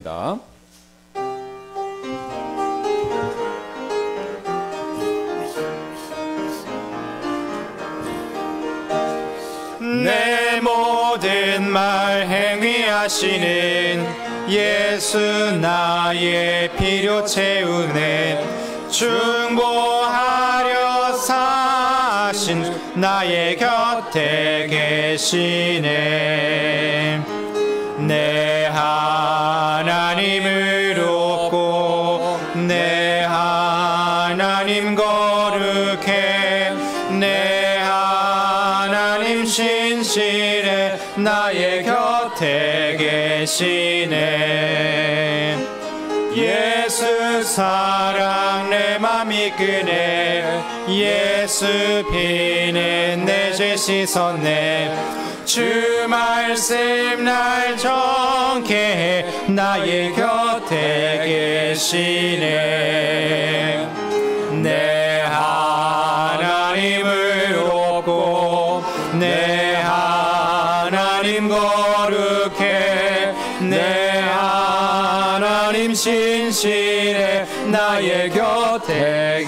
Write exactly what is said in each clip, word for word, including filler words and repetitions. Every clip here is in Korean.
드리겠습니다. 내 모든 말 행위하시는 예수 나의 필요 채우는 중보하려 사신 나의 곁에 계시네. 내 하나님을 얻고 내 하나님 거룩해. 내 하나님 신실해 나의 곁에 계시네. 예수 사랑 내 맘 이끄네. 예수 피는 내 죄 씻었네. 주 말씀 날 정케 해 나의 곁에 계시네. 내 하나님을 얻고 내 하나님 거룩해. 내 하나님 신실해 나의 곁에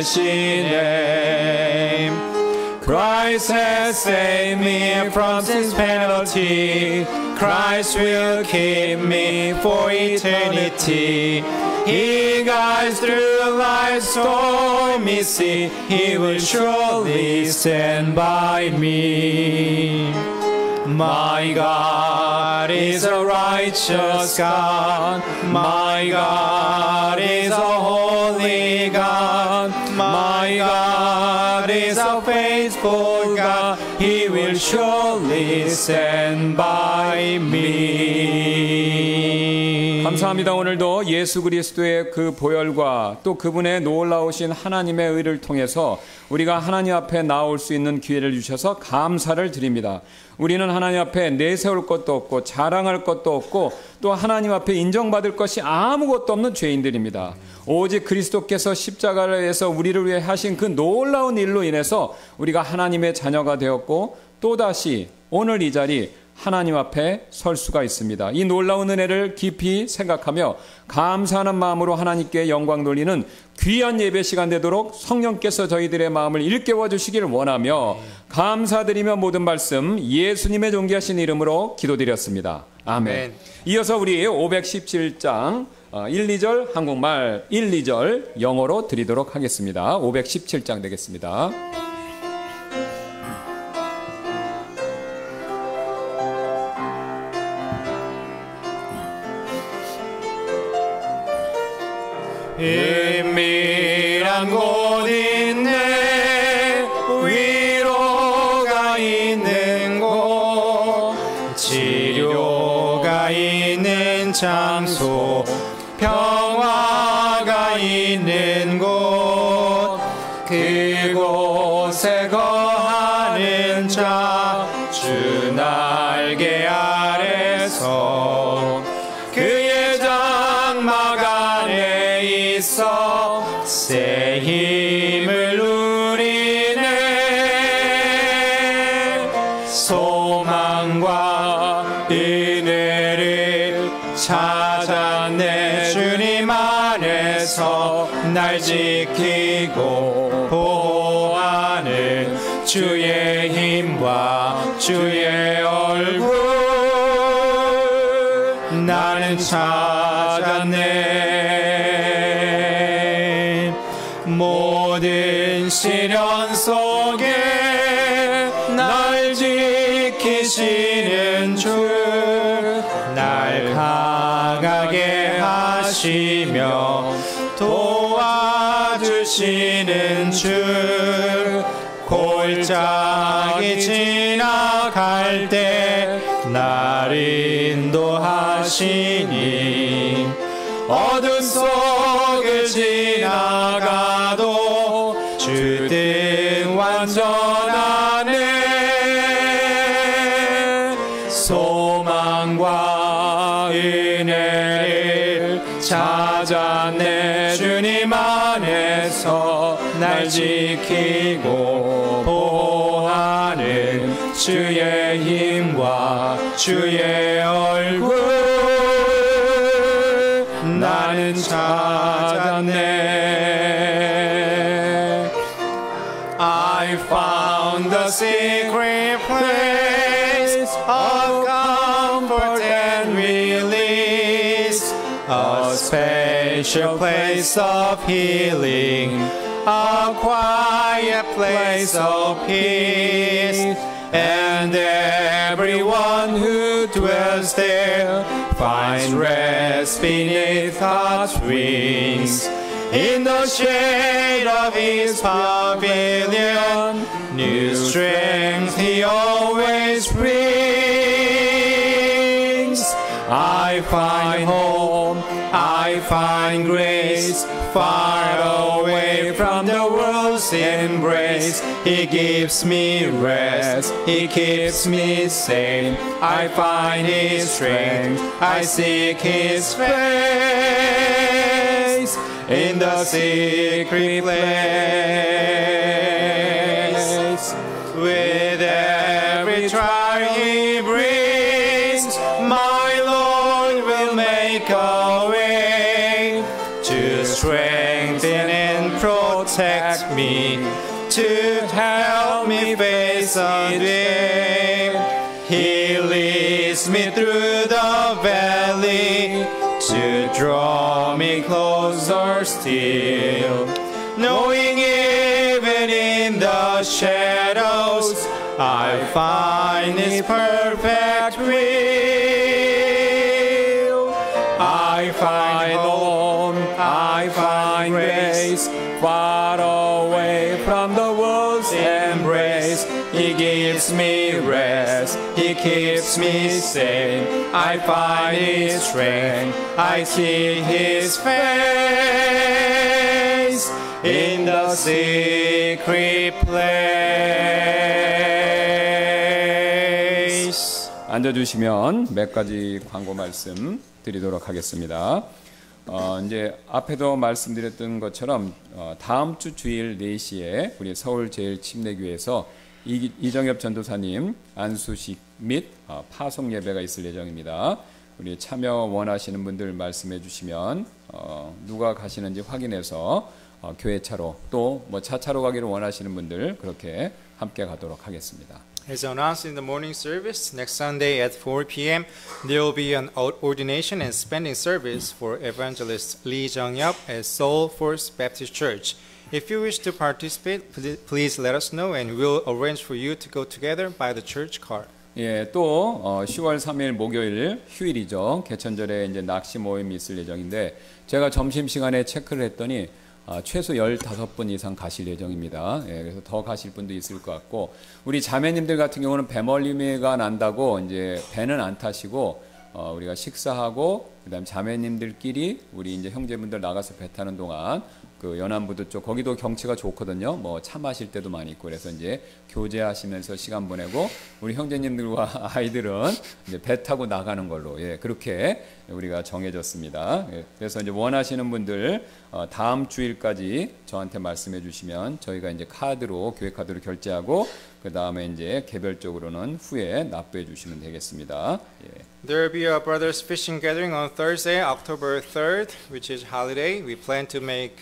계시네. Christ has saved me from sin's penalty. Christ will keep me for eternity. He guides through life's stormy sea. He will surely stand by me. My God is a righteous God. My God is a holy God. My God is a faithful God. He will surely stand by me. 감사합니다. 오늘도 예수 그리스도의 그 보혈과 또 그분의 놀라우신 하나님의 의를 통해서 우리가 하나님 앞에 나올 수 있는 기회를 주셔서 감사를 드립니다. 우리는 하나님 앞에 내세울 것도 없고 자랑할 것도 없고 또 하나님 앞에 인정받을 것이 아무것도 없는 죄인들입니다. 오직 그리스도께서 십자가를 위해서 우리를 위해 하신 그 놀라운 일로 인해서 우리가 하나님의 자녀가 되었고 또다시 오늘 이 자리 하나님 앞에 설 수가 있습니다. 이 놀라운 은혜를 깊이 생각하며 감사하는 마음으로 하나님께 영광 돌리는 귀한 예배 시간 되도록 성령께서 저희들의 마음을 일깨워 주시기를 원하며 감사드리며 모든 말씀 예수님의 존귀하신 이름으로 기도드렸습니다. 아멘. 아멘. 이어서 우리 오백십칠 장 일, 이 절 한국말, 일, 이 절 영어로 드리도록 하겠습니다. 오백십칠 장 되겠습니다. 은밀한 곳 있네. 위로가 있는 곳. 치료가 있는 장소. 평화가 있는 곳. 그곳에 거하는 자. 주 날개 아래서 그의 장막 안에 있어 새 힘을 누리네. 소망과 은혜를 찾아내 주님 안에서 날 지키고 보호하는 주의 힘과 주의 얼굴 나는 찾았네. 모든 시련 속에 날 지키시는 주 날 강하게 하시며 도와주시는 주 골짜기 지나갈 때 날 인도하시니 어둠 속을 지나가도 주 뜻 완전하네. 소망과 은혜를 찾아내 주님 안에서 날 지키고 보호하는 주의 힘과 주의 얼굴 나는 찾았네. I found the secret place of comfort and release, a special place of healing, a quiet place of peace, and everyone who dwells there finds rest beneath God's wings. In the shade of His pavilion, new strength He always brings. I find home, I find grace, far away from the world's embrace. He gives me rest, He keeps me safe. I find His strength, I seek His face in the secret place. With every trial He brings, my Lord will make a way to strengthen and protect me, to help me face a day. He leads me through the valley to draw me closer still, knowing even in the shadows I find His perfect will. I find home, I find grace, far away from the world's embrace. He gives me rest, He keeps me safe. I find His strength, I see His face in the secret place. 앉아주시면 몇 가지 광고 말씀 드리도록 하겠습니다. 어, 이제 앞에도 말씀드렸던 것처럼 어, 다음 주 주일 네 시에 우리 서울제일침례교회에서 이, 이정엽 전도사님 안수식 및 어, 파송 예배가 있을 예정입니다. 우리 참여 원하시는 분들 말씀해 주시면 어, 누가 가시는지 확인해서 어, 교회 차로 또 뭐 차차로 가기를 원하시는 분들 그렇게 함께 가도록 하겠습니다. As announced in the morning service, next Sunday at four p.m. there will be an ordination and spending service for evangelist Lee Jung-yup at Seoul First Baptist Church. If you wish to participate, please let us know and we'll arrange for you to go together by the church car. 예, 또 어, 시월 삼일 목요일 휴일이죠. 개천절에 이제 낚시 모임이 있을 예정인데 제가 점심 시간에 체크를 했더니 아, 최소 열다섯 분 이상 가실 예정입니다. 예, 그래서 더 가실 분도 있을 것 같고 우리 자매님들 같은 경우는 배멀리가 난다고 이제 배는 안 타시고 어, 우리가 식사하고 그다음 자매님들끼리 우리 이제 형제분들 나가서 배 타는 동안 그 연안부두 쪽 거기도 경치가 좋거든요. 뭐 차 마실 때도 많이 있고 그래서 이제 교제하시면서 시간 보내고 우리 형제님들과 아이들은 이제 배 타고 나가는 걸로 예 그렇게 우리가 정해졌습니다. 예, 그래서 이제 원하시는 분들 어, 다음 주일까지 저한테 말씀해 주시면 저희가 이제 카드로 교회 카드로 결제하고 그 다음에 이제 개별적으로는 후에 납부해 주시면 되겠습니다. 예. There will be a brothers fishing gathering on Thursday, October third, which is holiday. We plan to make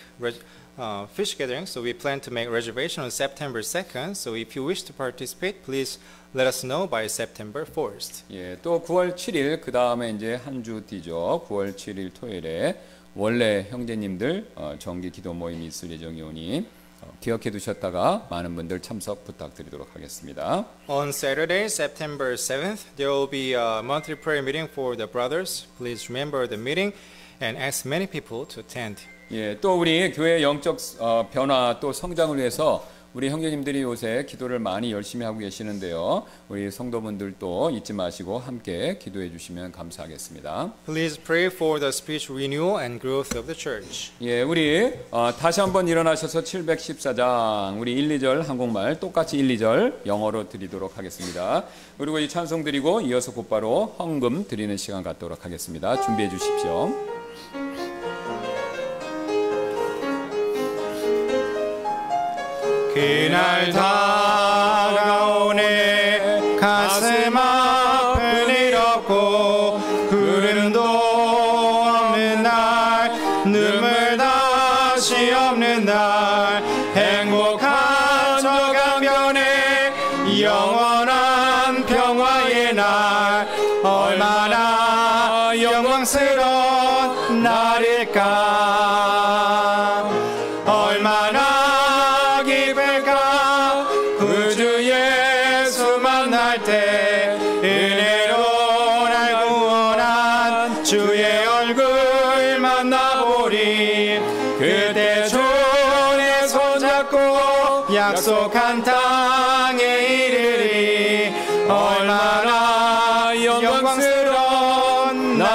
uh, fish gathering, so we plan to make reservation on September second. So if you wish to participate, please let us know by September fourth. 예, 또 구월 칠일 그 다음에 이제 한 주 뒤죠. 구월 칠일 토요일에 원래 형제님들 어, 정기 기도 모임이 있을 예정이오니 어, 기억해 두셨다가 많은 분들 참석 부탁드리도록 하겠습니다. On Saturday, September seventh, there will be a monthly prayer meeting for the brothers. Please remember the meeting and ask many people to attend. 예, 또 우리 교회 영적 어, 변화 또 성장을 위해서 우리 형제님들이 요새 기도를 많이 열심히 하고 계시는데요. 우리 성도분들도 잊지 마시고 함께 기도해 주시면 감사하겠습니다. Please pray for the spiritual renewal and growth of the church. 예, 우리 어, 다시 한번 일어나셔서 칠백십사 장 우리 일, 이 절 한국말 똑같이 일, 이 절 영어로 드리도록 하겠습니다. 그리고 이 찬송 드리고 이어서 곧바로 헌금 드리는 시간 갖도록 하겠습니다. 준비해 주십시오. 그날 다가오네 가슴 아픈 일 없고 구름도 없는 날 눈물 다시 없는 날 행복한 저 강변에 영원한 평화의 날 얼마나 영광스러운 날일까 얼마나 기쁠까 구주 예수 만날 때 은혜로 날 구원한 주의 얼굴 만나보리 그때 주의 손잡고 약속한 땅에 이르리 얼마나 영광스러운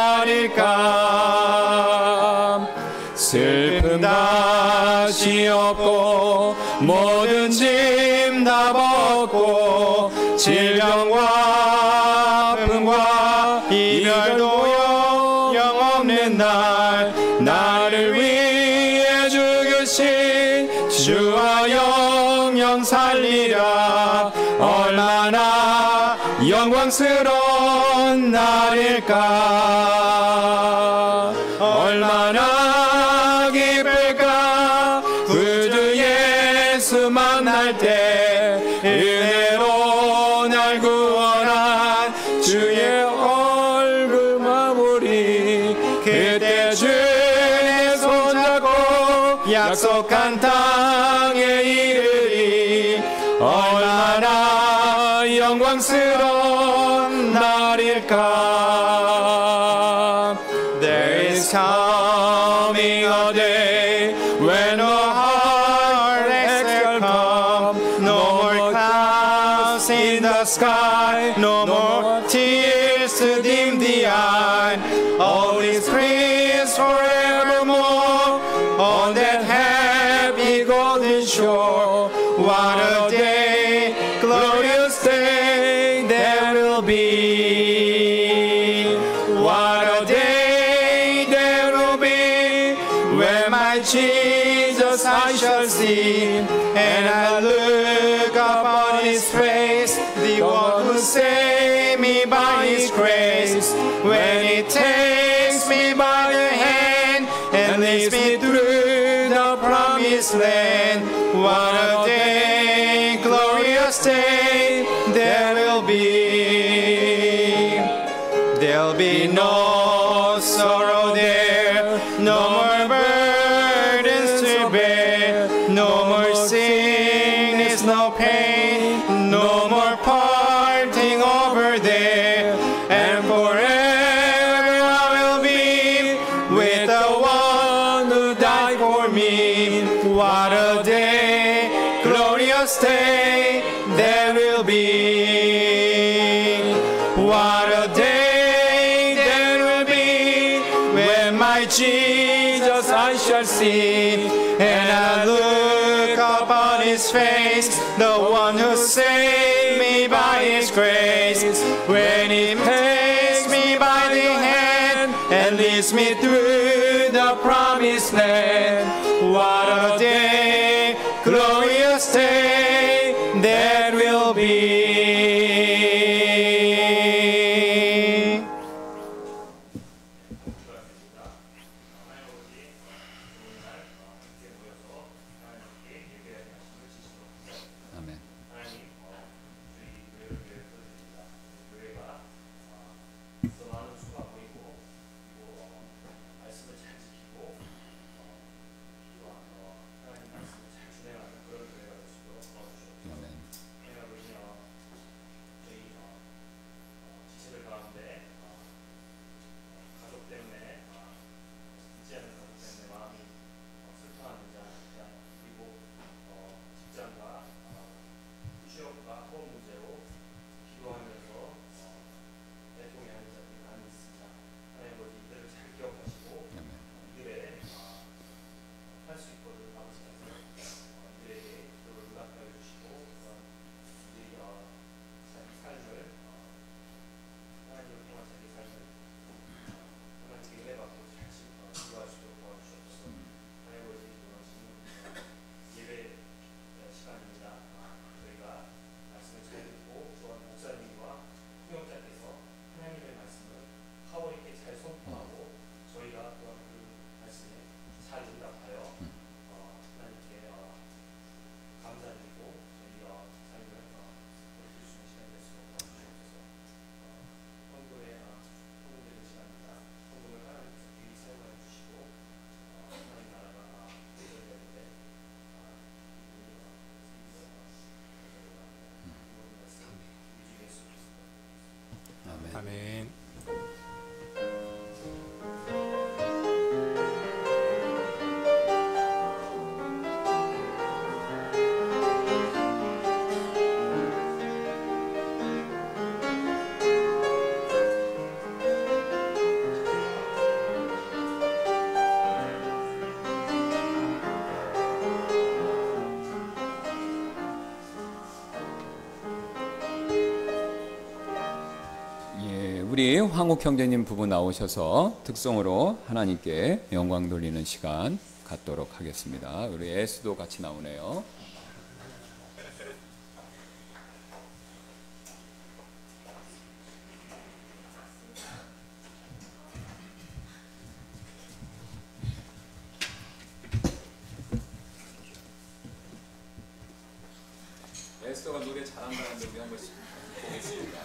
날일까 슬픔 다시 없고 모든 짐 다 벗고 질병과 아픔과 이별도 영없는 날 나를 위해 죽으신 주와 영영 살리라 얼마나 영광스러운 날일까 얼마나 기쁠까 구주 예수 만날 때 은혜로 날 구원한 주의 얼굴 마무리 그때 주의 손잡고 약속한 땅에 이르리 얼마나 영광스러운 날일까 There is coming a day when our heartaches shall come No more clouds in the sky No more tears to dim the eye All is peace forevermore On that happy golden shore What a day, glorious day there will be What a day there will be Where my Jesus I shall see And I look upon his face The one who saved me by his grace When he takes me by the hand And leads me through the promised land What a day, glorious day there will be There'll be no sorrow there No more burdens to bear No more sickness, no pain No more parting over there And forever I will be With the one who died for me What a day, glorious day there will be What a day there will be When my Jesus I shall see And I look upon his face The one who saved me by his grace When he takes me by the hand And leads me through the promised land What a day, glorious day there will be 아멘. 우리 황욱 형제님 부부 나오셔서 특송으로 하나님께 영광 돌리는 시간 갖도록 하겠습니다. 우리 에스도 같이 나오네요. 에스더가 노래 잘한다는데 우리 한 번씩 보겠습니다.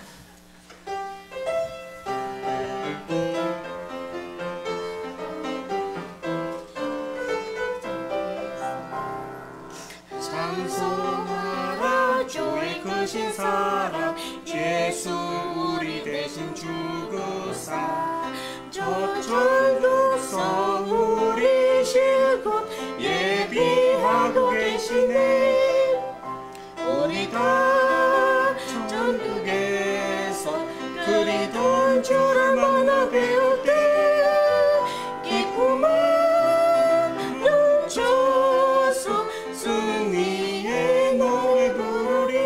찬송하라 주의 크신 사랑 예수 우리 대신 죽으사 저천도서 우리 실컷 예비하고 계시네 우리 다 전국에서 그리던 주를 만나 배울 때 기쁨만 넘쳐서 승리의 노래 부르리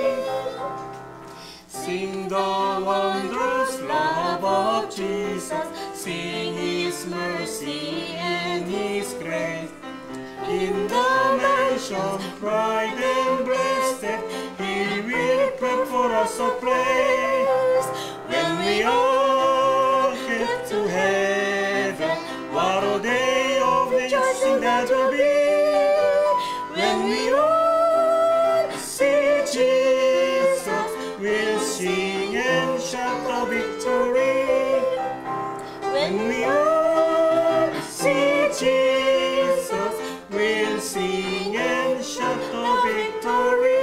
Sing the wondrous love of Jesus Sing His mercy and His grace In the mansion bright and blessed He will prepare for us a place When we all get to heaven What a day of rejoicing that will be When we all see Jesus We'll sing and shout the victory When we all see Jesus We'll sing and shout the victory.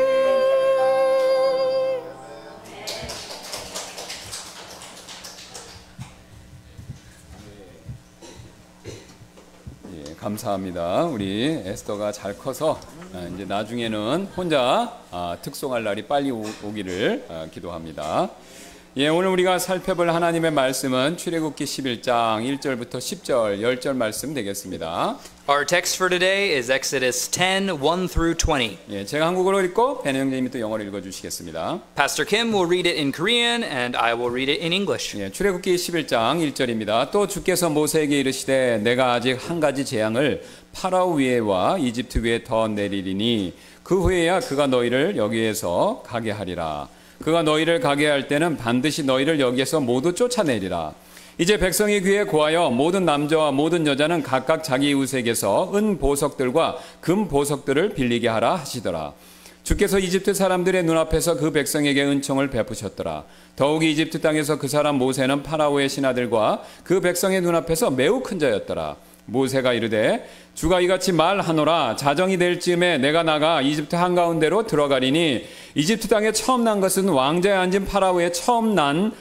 예, 감사합니다. 우리 에스더가 잘 커서 아, 이제 나중에는 혼자 아, 특송할 날이 빨리 오, 오기를 아, 기도합니다. 예, 오늘 우리가 살펴볼 하나님의 말씀은 출애굽기 십일 장 일 절부터 십 절, 십 절 말씀 되겠습니다. Our text for today is Exodus ten, one through twenty. 예, 제가 한국어로 읽고 배너 형제님이 또 영어로 읽어주시겠습니다. Pastor Kim will read it in Korean and I will read it in English. 예, 출애굽기 십일 장 일 절입니다. 또 주께서 모세에게 이르시되 내가 아직 한 가지 재앙을 파라오 위에와 이집트 위에 더 내리리니 그 후에야 그가 너희를 여기에서 가게 하리라. 그가 너희를 가게 할 때는 반드시 너희를 여기에서 모두 쫓아내리라. 이제 백성의 귀에 고하여 모든 남자와 모든 여자는 각각 자기 이웃에게서 은 보석들과 금 보석들을 빌리게 하라 하시더라. 주께서 이집트 사람들의 눈앞에서 그 백성에게 은총을 베푸셨더라. 더욱이 이집트 땅에서 그 사람 모세는 파라오의 신하들과 그 백성의 눈앞에서 매우 큰 자였더라. 모세가 이르되 주가 이같이 말하노라. 자정이 될 즈음에 내가 나가 이집트 한가운데로 들어가리니 이집트 땅에 처음 난 것은 왕자에 앉은 파라오의 처음 난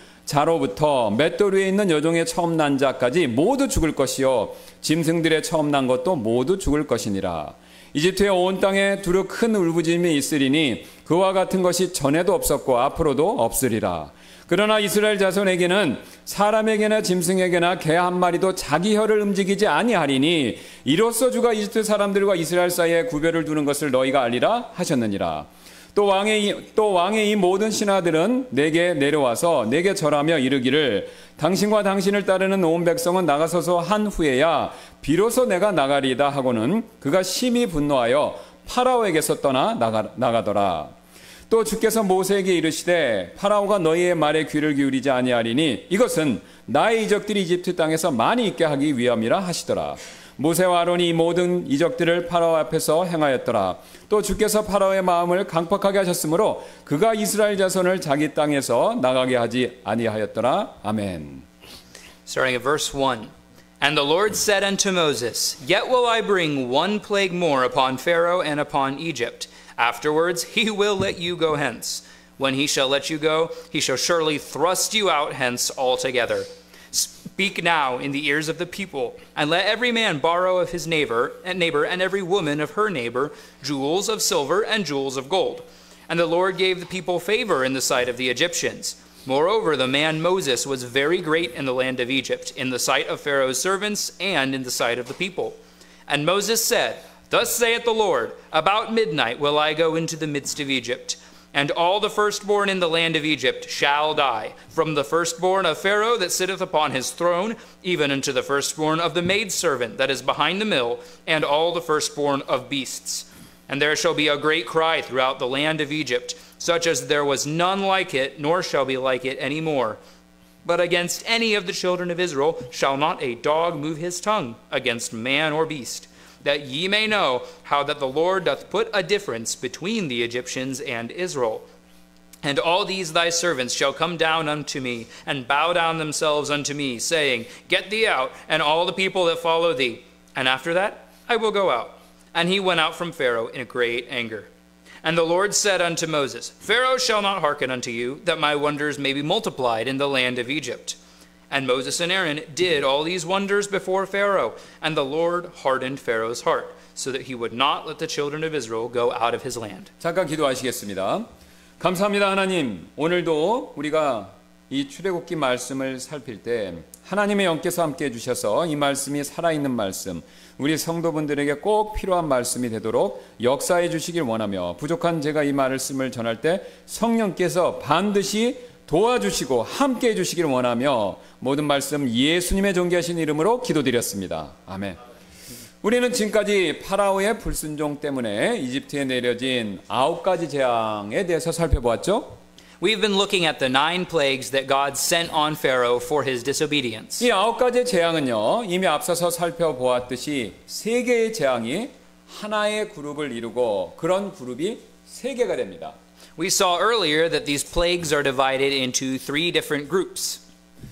자로부터 맷돌 위에 있는 여종의 처음 난 자까지 모두 죽을 것이요 짐승들의 처음 난 것도 모두 죽을 것이니라. 이집트의 온 땅에 두루 큰 울부짖음이 있으리니 그와 같은 것이 전에도 없었고 앞으로도 없으리라. 그러나 이스라엘 자손에게는 사람에게나 짐승에게나 개 한 마리도 자기 혀를 움직이지 아니하리니 이로써 주가 이집트 사람들과 이스라엘 사이에 구별을 두는 것을 너희가 알리라 하셨느니라. 또 왕의, 또 왕의 이 모든 신하들은 내게 내려와서 내게 절하며 이르기를 당신과 당신을 따르는 온 백성은 나가서서 한 후에야 비로소 내가 나가리이다 하고는 그가 심히 분노하여 파라오에게서 떠나 나가, 나가더라. 또 주께서 모세에게 이르시되 파라오가 너희의 말에 귀를 기울이지 아니하리니 이것은 나의 이적들이 이집트 땅에서 많이 있게 하기 위함이라 하시더라. 모세와 아론이 이 모든 이적들을 파라오 앞에서 행하였더라. 또 주께서 파라오의 마음을 강팍하게 하셨으므로 그가 이스라엘 자손을 자기 땅에서 나가게 하지 아니하였더라. 아멘. Starting at verse one. And the Lord said unto Moses, Yet will I bring one plague more upon Pharaoh and upon Egypt. Afterwards he will let you go hence. When he shall let you go, he shall surely thrust you out hence altogether. Speak now in the ears of the people, and let every man borrow of his neighbor and neighbor and every woman of her neighbor jewels of silver and jewels of gold. And the Lord gave the people favor in the sight of the Egyptians. Moreover, the man Moses was very great in the land of Egypt, in the sight of Pharaoh's servants and in the sight of the people. And Moses said, Thus saith the Lord, About midnight will I go into the midst of Egypt. And all the firstborn in the land of Egypt shall die, from the firstborn of Pharaoh that sitteth upon his throne, even unto the firstborn of the maidservant that is behind the mill, and all the firstborn of beasts. And there shall be a great cry throughout the land of Egypt, such as there was none like it, nor shall be like it any more. But against any of the children of Israel shall not a dog move his tongue, against man or beast, that ye may know how that the Lord doth put a difference between the Egyptians and Israel. And all these thy servants shall come down unto me, and bow down themselves unto me, saying, Get thee out, and all the people that follow thee. And after that I will go out. And he went out from Pharaoh in great anger. And the Lord said unto Moses, Pharaoh shall not hearken unto you, that my wonders may be multiplied in the land of Egypt. And Moses and Aaron did all these wonders before Pharaoh, and the Lord hardened Pharaoh's heart, so that he would not let the children of Israel go out of his land. 잠깐 기도하시겠습니다. 감사합니다, 하나님. 오늘도 우리가 이 출애굽기 말씀을 살필 때 하나님의 영께서 함께 해주셔서 이 말씀이 살아있는 말씀, 우리 성도분들에게 꼭 필요한 말씀이 되도록 역사해 주시길 원하며 부족한 제가 이 말씀을 전할 때 성령께서 반드시 도와주시고 함께 해주시길 원하며 모든 말씀 예수님의 존귀하신 이름으로 기도드렸습니다. 아멘. 우리는 지금까지 파라오의 불순종 때문에 이집트에 내려진 아홉 가지 재앙에 대해서 살펴보았죠. We've been looking at the nine plagues that God sent on Pharaoh for his disobedience. 이 아홉 가지 재앙은요, 이미 앞서서 살펴보았듯이 세 개의 재앙이 하나의 그룹을 이루고 그런 그룹이 세 개가 됩니다. We saw earlier that these plagues are divided into three different groups.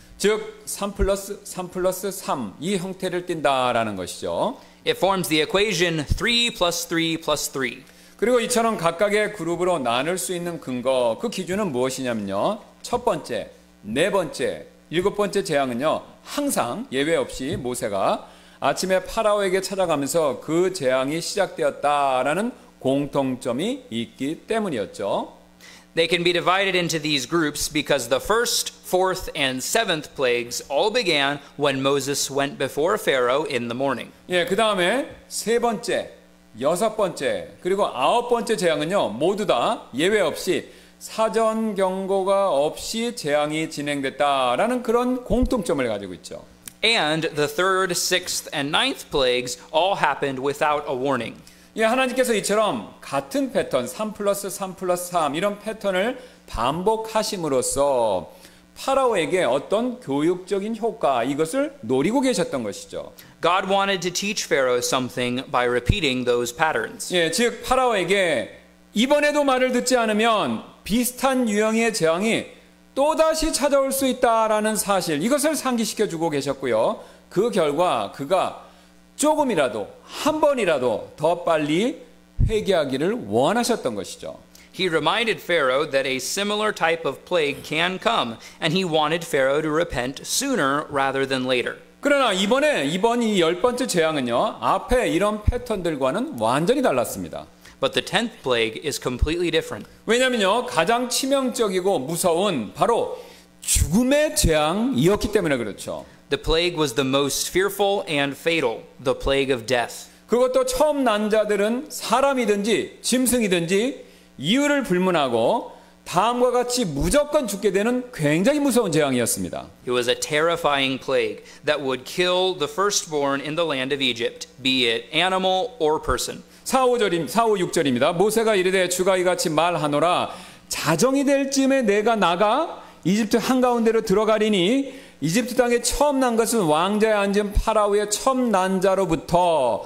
즉 삼 플러스 삼 플러스 삼 이 형태를 띈다라는 것이죠. It forms the equation three plus three plus three. 그리고 이처럼 각각의 그룹으로 나눌 수 있는 근거, 그 기준은 무엇이냐면요. 첫 번째, 네 번째, 일곱 번째 재앙은요. 항상 예외 없이 모세가 아침에 파라오에게 찾아가면서 그 재앙이 시작되었다라는 공통점이 있기 때문이었죠. They can be divided into these groups because the first, fourth, and seventh plagues all began when Moses went before Pharaoh in the morning. 예, 그 다음에 세 번째, 여섯 번째, 그리고 아홉 번째 재앙은요, 모두 다 예외 없이 사전 경고가 없이 재앙이 진행됐다라는 그런 공통점을 가지고 있죠. And the third, sixth, and ninth plagues all happened without a warning. 예, 하나님께서 이처럼 같은 패턴, 삼 플러스 삼 플러스 삼 이런 패턴을 반복하심으로써 파라오에게 어떤 교육적인 효과, 이것을 노리고 계셨던 것이죠. God wanted to teach Pharaoh something by repeating those patterns. 예, 즉 파라오에게 이번에도 말을 듣지 않으면 비슷한 유형의 재앙이 또다시 찾아올 수 있다라는 사실, 이것을 상기시켜 주고 계셨고요. 그 결과 그가 조금이라도 한 번이라도 더 빨리 회개하기를 원하셨던 것이죠. He reminded Pharaoh that a similar type of plague can come, and he wanted Pharaoh to repent sooner rather than later. 그러나 이번에 이번 이 열 번째 재앙은요, 앞에 이런 패턴들과는 완전히 달랐습니다. But the tenth plague is completely different. 왜냐면요, 가장 치명적이고 무서운 바로 죽음의 재앙이었기 때문에 그렇죠. The plague was the most fearful and fatal, the plague of death. 그것도 처음 난 자들은 사람이든지 짐승이든지 이유를 불문하고 다음과 같이 무조건 죽게 되는 굉장히 무서운 재앙이었습니다. It was a terrifying plague that would kill the firstborn in the land of Egypt, be it animal or person. 사, 오 절임, 사, 오, 육 절입니다. 모세가 이르되 주가 이같이 말하노라 자정이 될 쯤에 내가 나가 이집트 한가운데로 들어가리니 이집트 땅에 처음 난 것은 왕자에 앉은 파라오의 처음 난 자로부터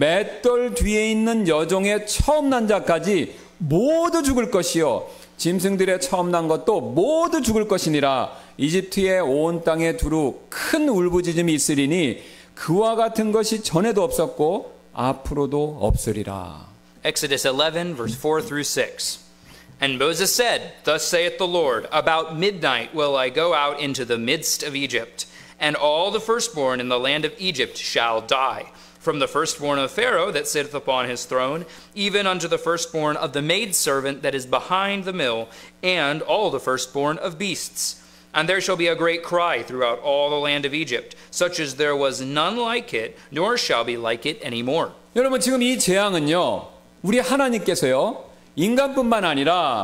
맷돌 뒤에 있는 여종의 처음 난 자까지 모두 죽을 것이요 짐승들의 처음 난 것도 모두 죽을 것이니라. 이집트의 온 땅에 두루 큰 울부짖음이 있으리니 그와 같은 것이 전에도 없었고 앞으로도 없으리라. Exodus eleven, verse four through six. And Moses said, Thus saith the Lord, About midnight will I go out into the midst of Egypt, and all the firstborn in the land of Egypt shall die, from the firstborn of Pharaoh that sitteth upon his throne, even unto the firstborn of the maidservant that is behind the mill, and all the firstborn of beasts. And there shall be a great cry throughout all the land of Egypt, such as there was none like it, nor shall be like it any more. 여러분 지금 이 재앙은요, 우리 하나님께서요, 인간뿐만 아니라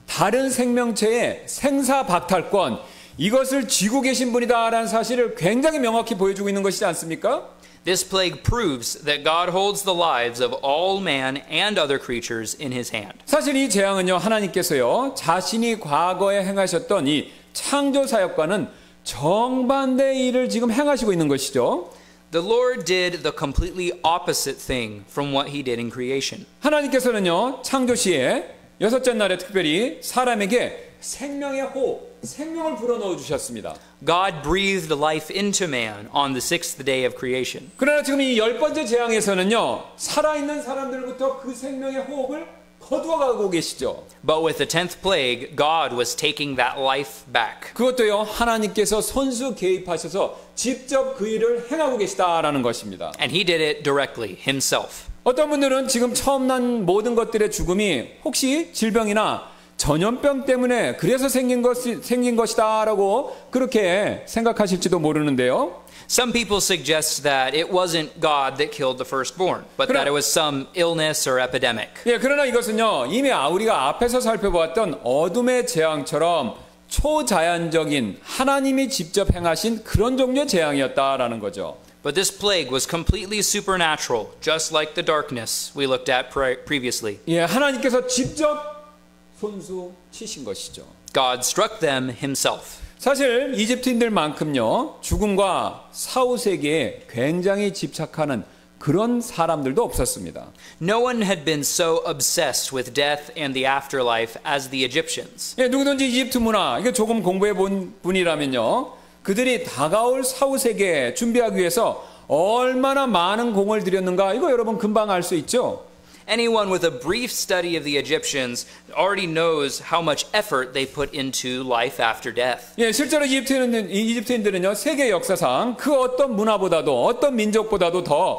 다른 생명체의 생사박탈권, 이것을 쥐고 계신 분이다라는 사실을 굉장히 명확히 보여주고 있는 것이지 않습니까? This plague proves that God holds the lives of all man and other creatures in his hand. 사실 이 재앙은요, 하나님께서요, 자신이 과거에 행하셨던 이 창조 사역과는 정반대의 일을 지금 행하시고 있는 것이죠. The Lord did the completely opposite thing from what he did in creation. 하나님께서는요, 창조 시에 여섯째 날에 특별히 사람에게 생명의 호흡, 생명을 불어넣어 주셨습니다. God breathed life into man on the sixth day of creation. 그러나 지금 이 열 번째 재앙에서는요, 살아있는 사람들부터 그 생명의 호흡을 거두어가고 계시죠. But with the tenth plague, God was taking that life back. 그것도요, 하나님께서 선수 개입하셔서 직접 그 일을 행하고 계시다라는 것입니다. And he did it directly, himself. 어떤 분들은 지금 처음 난 모든 것들의 죽음이 혹시 질병이나 전염병 때문에 그래서 생긴 것이 생긴 것이다라고 그렇게 생각하실지도 모르는데요. Some people suggest that it wasn't God that killed the firstborn, but that it was some illness or epidemic. 예, 그러나 이것은요, 이미 우리가 앞에서 살펴보았던 어둠의 재앙처럼 초자연적인 하나님이 직접 행하신 그런 종류의 재앙이었다라는 거죠. But this plague was completely supernatural, just like the darkness we looked at pre- previously. 예, 하나님께서 직접 손수 치신 것이죠. God struck them himself. 사실 이집트인들만큼요, 죽음과 사후세계에 굉장히 집착하는 그런 사람들도 없었습니다. No one had been so obsessed with death and the afterlife as the Egyptians. 예, 누구든지 이집트 문화, 이게 조금 공부해 본 분이라면요, 그들이 다가올 사후세계 준비하기 위해서 얼마나 많은 공을 들였는가, 이거 여러분 금방 알 수 있죠? Anyone with a brief study of the Egyptians already knows how much effort they put into life after death. 예, 실제로 이집트인, 이집트인들은요, 세계 역사상 그 어떤 문화보다도 어떤 민족보다도 더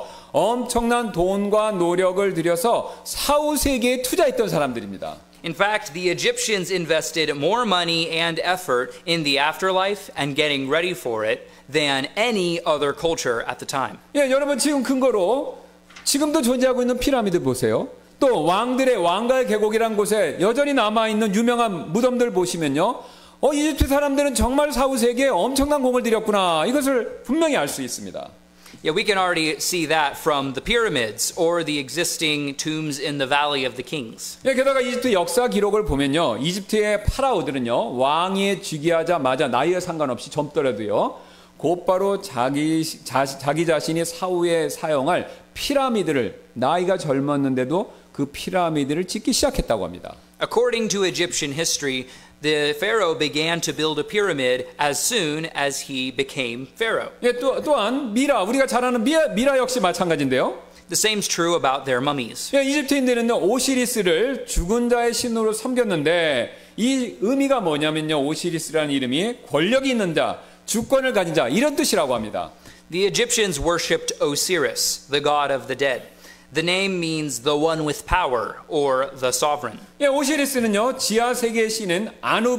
엄청난 돈과 노력을 들여서 사후 세계에 투자했던 사람들입니다. In fact, the Egyptians invested more money and effort in the afterlife and getting ready for it than any other culture at the time. 예, 여러분 지금 근거로 지금도 존재하고 있는 피라미드 보세요. 또 왕들의 왕가의 계곡이란 곳에 여전히 남아있는 유명한 무덤들 보시면요, 어, 이집트 사람들은 정말 사후 세계에 엄청난 공을 들였구나, 이것을 분명히 알 수 있습니다. Yeah, we can already see that from the pyramids or the existing tombs in the Valley of the Kings. 예, 게다가 이집트 역사 기록을 보면요, 이집트의 파라오들은요, 왕위에 즉위하자마자 나이에 상관없이 젊더라도요, 곧바로 자기, 자, 자기 자신이 사후에 사용할 피라미드를, 나이가 젊었는데도 그 피라미드를 짓기 시작했다고 합니다. According to Egyptian history, the Pharaoh began to build a pyramid as soon as he became Pharaoh. 예, 또, 또한 미라, 우리가 잘 아는 미라, 미라 역시 마찬가지인데요. The same is true about their mummies. 예, 이집트인들은 오시리스를 죽은 자의 신으로 섬겼는데, 이 의미가 뭐냐면요, 오시리스라는 이름이 권력이 있는 자, 주권을 가진 자, 이런 뜻이라고 합니다. The Egyptians worshipped Osiris, the god of the dead. The name means the one with power or the sovereign. 예, 오시리스는요, 지하 세계의 신은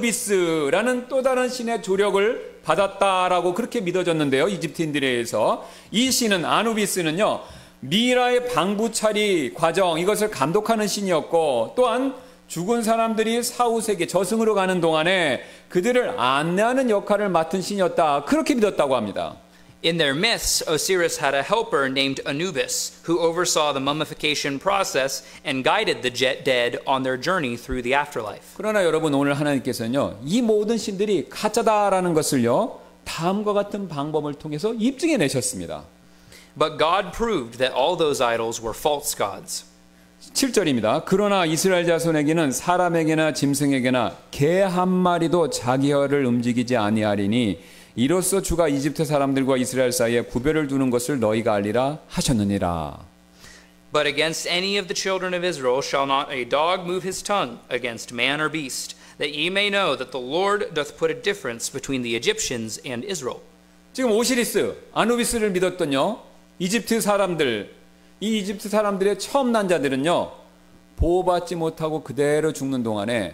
아누비스라는 또 다른 신의 조력을 받았다라고 그렇게 믿어졌는데요, 이집트인들에 의해서. 이 신은, 아누비스는요, 미라의 방부차리 과정, 이것을 감독하는 신이었고, 또한 죽은 사람들이 사후 세계 저승으로 가는 동안에 그들을 안내하는 역할을 맡은 신이었다, 그렇게 믿었다고 합니다. In their myths, Osiris had a helper named Anubis, who oversaw the mummification process and guided the dead on their journey through the afterlife. 그러나 여러분, 오늘 하나님께서는요, 이 모든 신들이 가짜다라는 것을요, 다음과 같은 방법을 통해서 입증해 내셨습니다. But God proved that all those idols were false gods. 칠 절입니다. 그러나 이스라엘 자손에게는 사람에게나 짐승에게나 개 한 마리도 자기 혀를 움직이지 아니하리니 이로써 주가 이집트 사람들과 이스라엘 사이에 구별을 두는 것을 너희가 알리라 하셨느니라. But against any of the children of Israel shall not a dog move his tongue against man or beast, that ye may know that the Lord doth put a difference between the Egyptians and Israel. 지금 오시리스, 아누비스를 믿었던요, 이집트 사람들, 이 이집트 사람들의 처음 난 자들은요, 보호받지 못하고 그대로 죽는 동안에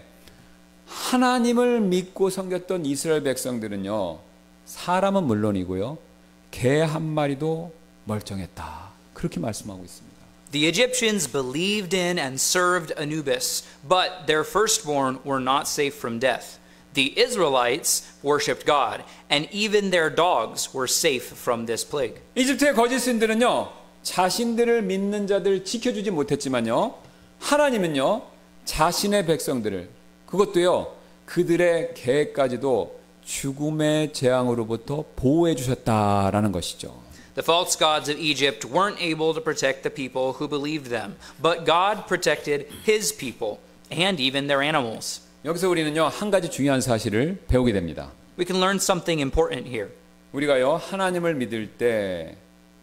하나님을 믿고 섬겼던 이스라엘 백성들은요, 사람은 물론이고요, 개 한 마리도 멀쩡했다, 그렇게 말씀하고 있습니다. The Egyptians believed in and served Anubis, but their firstborn were not safe from death. The Israelites worshipped God, and even their dogs were safe from this plague. 이집트의 거짓 신들은요, 자신들을 믿는 자들 지켜주지 못했지만요, 하나님은요, 자신의 백성들을, 그것도요, 그들의 개까지도 죽음의 재앙으로부터 보호해 주셨다라는 것이죠. The false gods of Egypt weren't able to protect the people who believed them, but God protected His people and even their animals. 여기서 우리는요, 한 가지 중요한 사실을 배우게 됩니다. We can learn something important here. 우리가요, 하나님을 믿을 때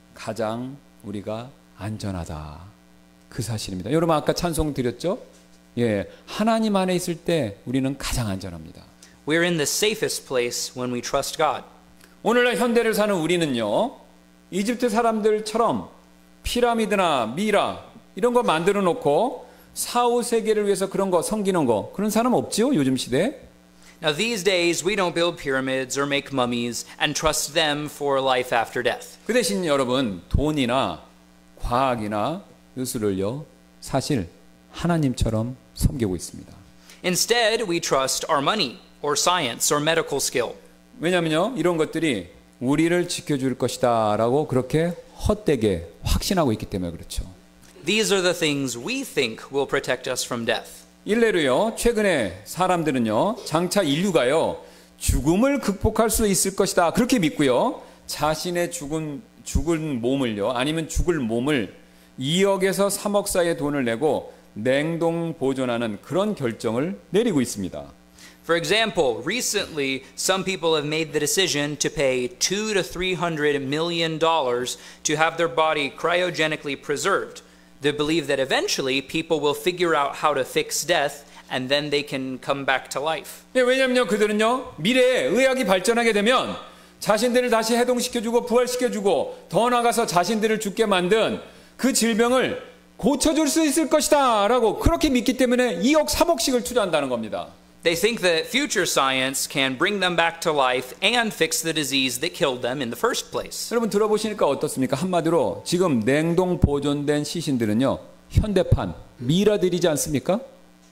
가장 우리가 안전하다. 그 사실입니다. 여러분 아까 찬송 드렸죠? 예, 하나님 안에 있을 때 우리는 가장 안전합니다. We're in the safest place when we trust God. 오늘날 현대를 사는 우리는요, 이집트 사람들처럼 피라미드나 미라 이런 거 만들어 놓고 사후 세계를 위해서 그런 거 섬기는 거 그런 사람 없지요? 요즘 시대에? Now these days we don't build pyramids or make mummies and trust them for life after death. 그 대신 여러분 돈이나 과학이나 예술을요 사실 하나님처럼 섬기고 있습니다. Instead, we trust our money or science or medical skill. 왜냐면요 이런 것들이 우리를 지켜줄 것이다라고 그렇게 헛되게 확신하고 있기 때문에 그렇죠. These are the things we think will protect us from death. 일례로요 최근에 사람들은요 장차 인류가요 죽음을 극복할 수 있을 것이다 그렇게 믿고요 자신의 죽은 죽은 몸을요 아니면 죽을 몸을 이억에서 삼억 사이의 돈을 내고 냉동 보존하는 그런 결정을 내리고 있습니다. For example, recently some people have made the decision to pay two to three hundred million dollars to have their body cryogenically preserved. They believe that eventually people will figure out how to fix death and then they can come back to life. 예, 왜냐면요 그들은요 미래에 의학이 발전하게 되면 자신들을 다시 해동시켜주고 부활시켜주고 더 나아가서 자신들을 죽게 만든 그 질병을 고쳐줄 수 있을 것이다 라고 그렇게 믿기 때문에 이억 삼억씩을 투자한다는 겁니다. They think that future science can bring them back to life and fix the disease that killed them in the first place. 여러분 들어보시니까 어떻습니까? 한마디로 지금 냉동 보존된 시신들은요 현대판 미라들이지 않습니까?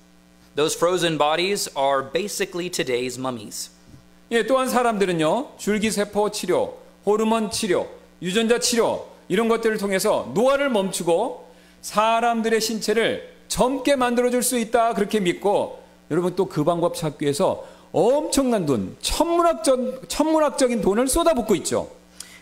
Those frozen bodies are basically today's mummies. 예, 또한 사람들은요 줄기세포 치료, 호르몬 치료, 유전자 치료 이런 것들을 통해서 노화를 멈추고 사람들의 신체를 젊게 만들어줄 수 있다 그렇게 믿고 여러분 또 그 방법 찾기 위해서 엄청난 돈, 천문학적, 천문학적인 돈을 쏟아붓고 있죠.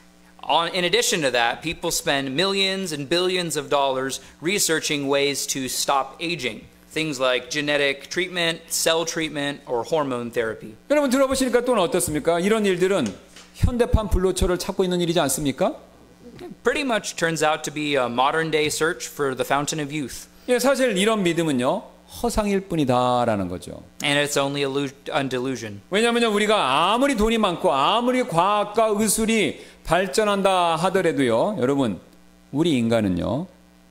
On, in addition to that, people spend millions and billions of dollars researching ways to stop aging. Things like genetic treatment, cell treatment, or hormone therapy. 여러분 들어보시니까 또는 어떻습니까? 이런 일들은 현대판 불로초를 찾고 있는 일이지 않습니까? Pretty much turns out to be a modern day search for the fountain of youth. 예, 사실 이런 믿음은요. 허상일 뿐이다라는 거죠. And it's only a delusion. 왜냐하면 우리가 아무리 돈이 많고 아무리 과학과 의술이 발전한다 하더라도요. 여러분 우리 인간은요.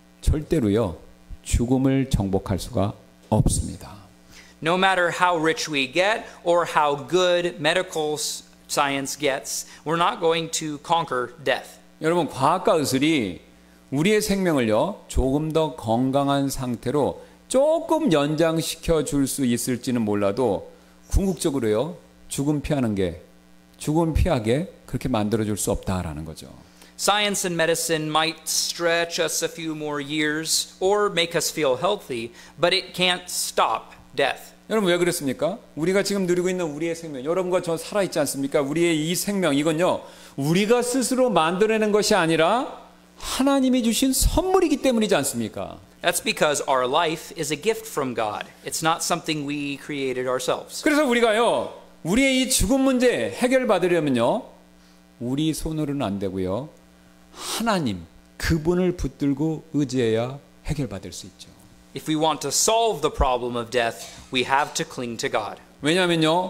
절대로요. 죽음을 정복할 수가 없습니다. No matter how rich we get or how good medical science gets, we're not going to conquer death. 여러분 과학과 의술이 우리의 생명을요. 조금 더 건강한 상태로 조금 연장시켜 줄 수 있을지는 몰라도 궁극적으로요 죽음 피하는 게 죽음 피하게 그렇게 만들어 줄 수 없다라는 거죠. Science and medicine might stretch us a few more years or make us feel healthy, but it can't stop death. 여러분 왜 그렇습니까? 우리가 지금 누리고 있는 우리의 생명, 여러분과 저 살아 있지 않습니까? 우리의 이 생명 이건요 우리가 스스로 만들어내는 것이 아니라 하나님이 주신 선물이기 때문이지 않습니까? That's because our life is a gift from God. It's not something we created ourselves. 그래서 우리가요, 우리의 이 죽음 문제 해결받으려면요, 우리 손으로는 안 되고요, 하나님, 그분을 붙들고 의지해야 해결받을 수 있죠. If we want to solve the problem of death, we have to cling to God. 왜냐하면요,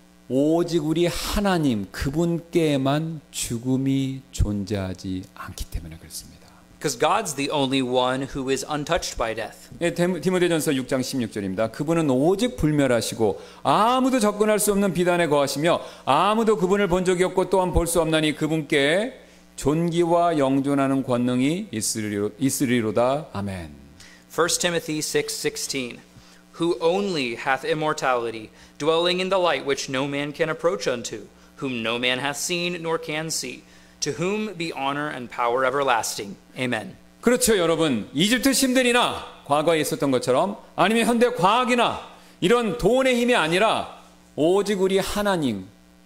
오직 우리 하나님, 그분께만 죽음이 존재하지 않기 때문에 그렇습니다. Because God's the only one who is untouched by death. 예, 디모데전서 육 장 십육 절입니다. 그분은 오직 불멸하시고 아무도 접근할 수 없는 비단에 거하시며 아무도 그분을 본 적이 없고 또한 볼 수 없나니 그분께 존귀와 영존하는 권능이 있으리로, 있으리로다. 아멘. First Timothy six sixteen, who only hath immortality, dwelling in the light which no man can approach unto, whom no man hath seen nor can see, to whom be honor and power everlasting. Amen. 그렇죠, 여러분. 이집트 신들이나 과거에 있었던 것처럼 아니면 현대 과학이나 이런 돈의 힘이 아니라 오직 우리 하나님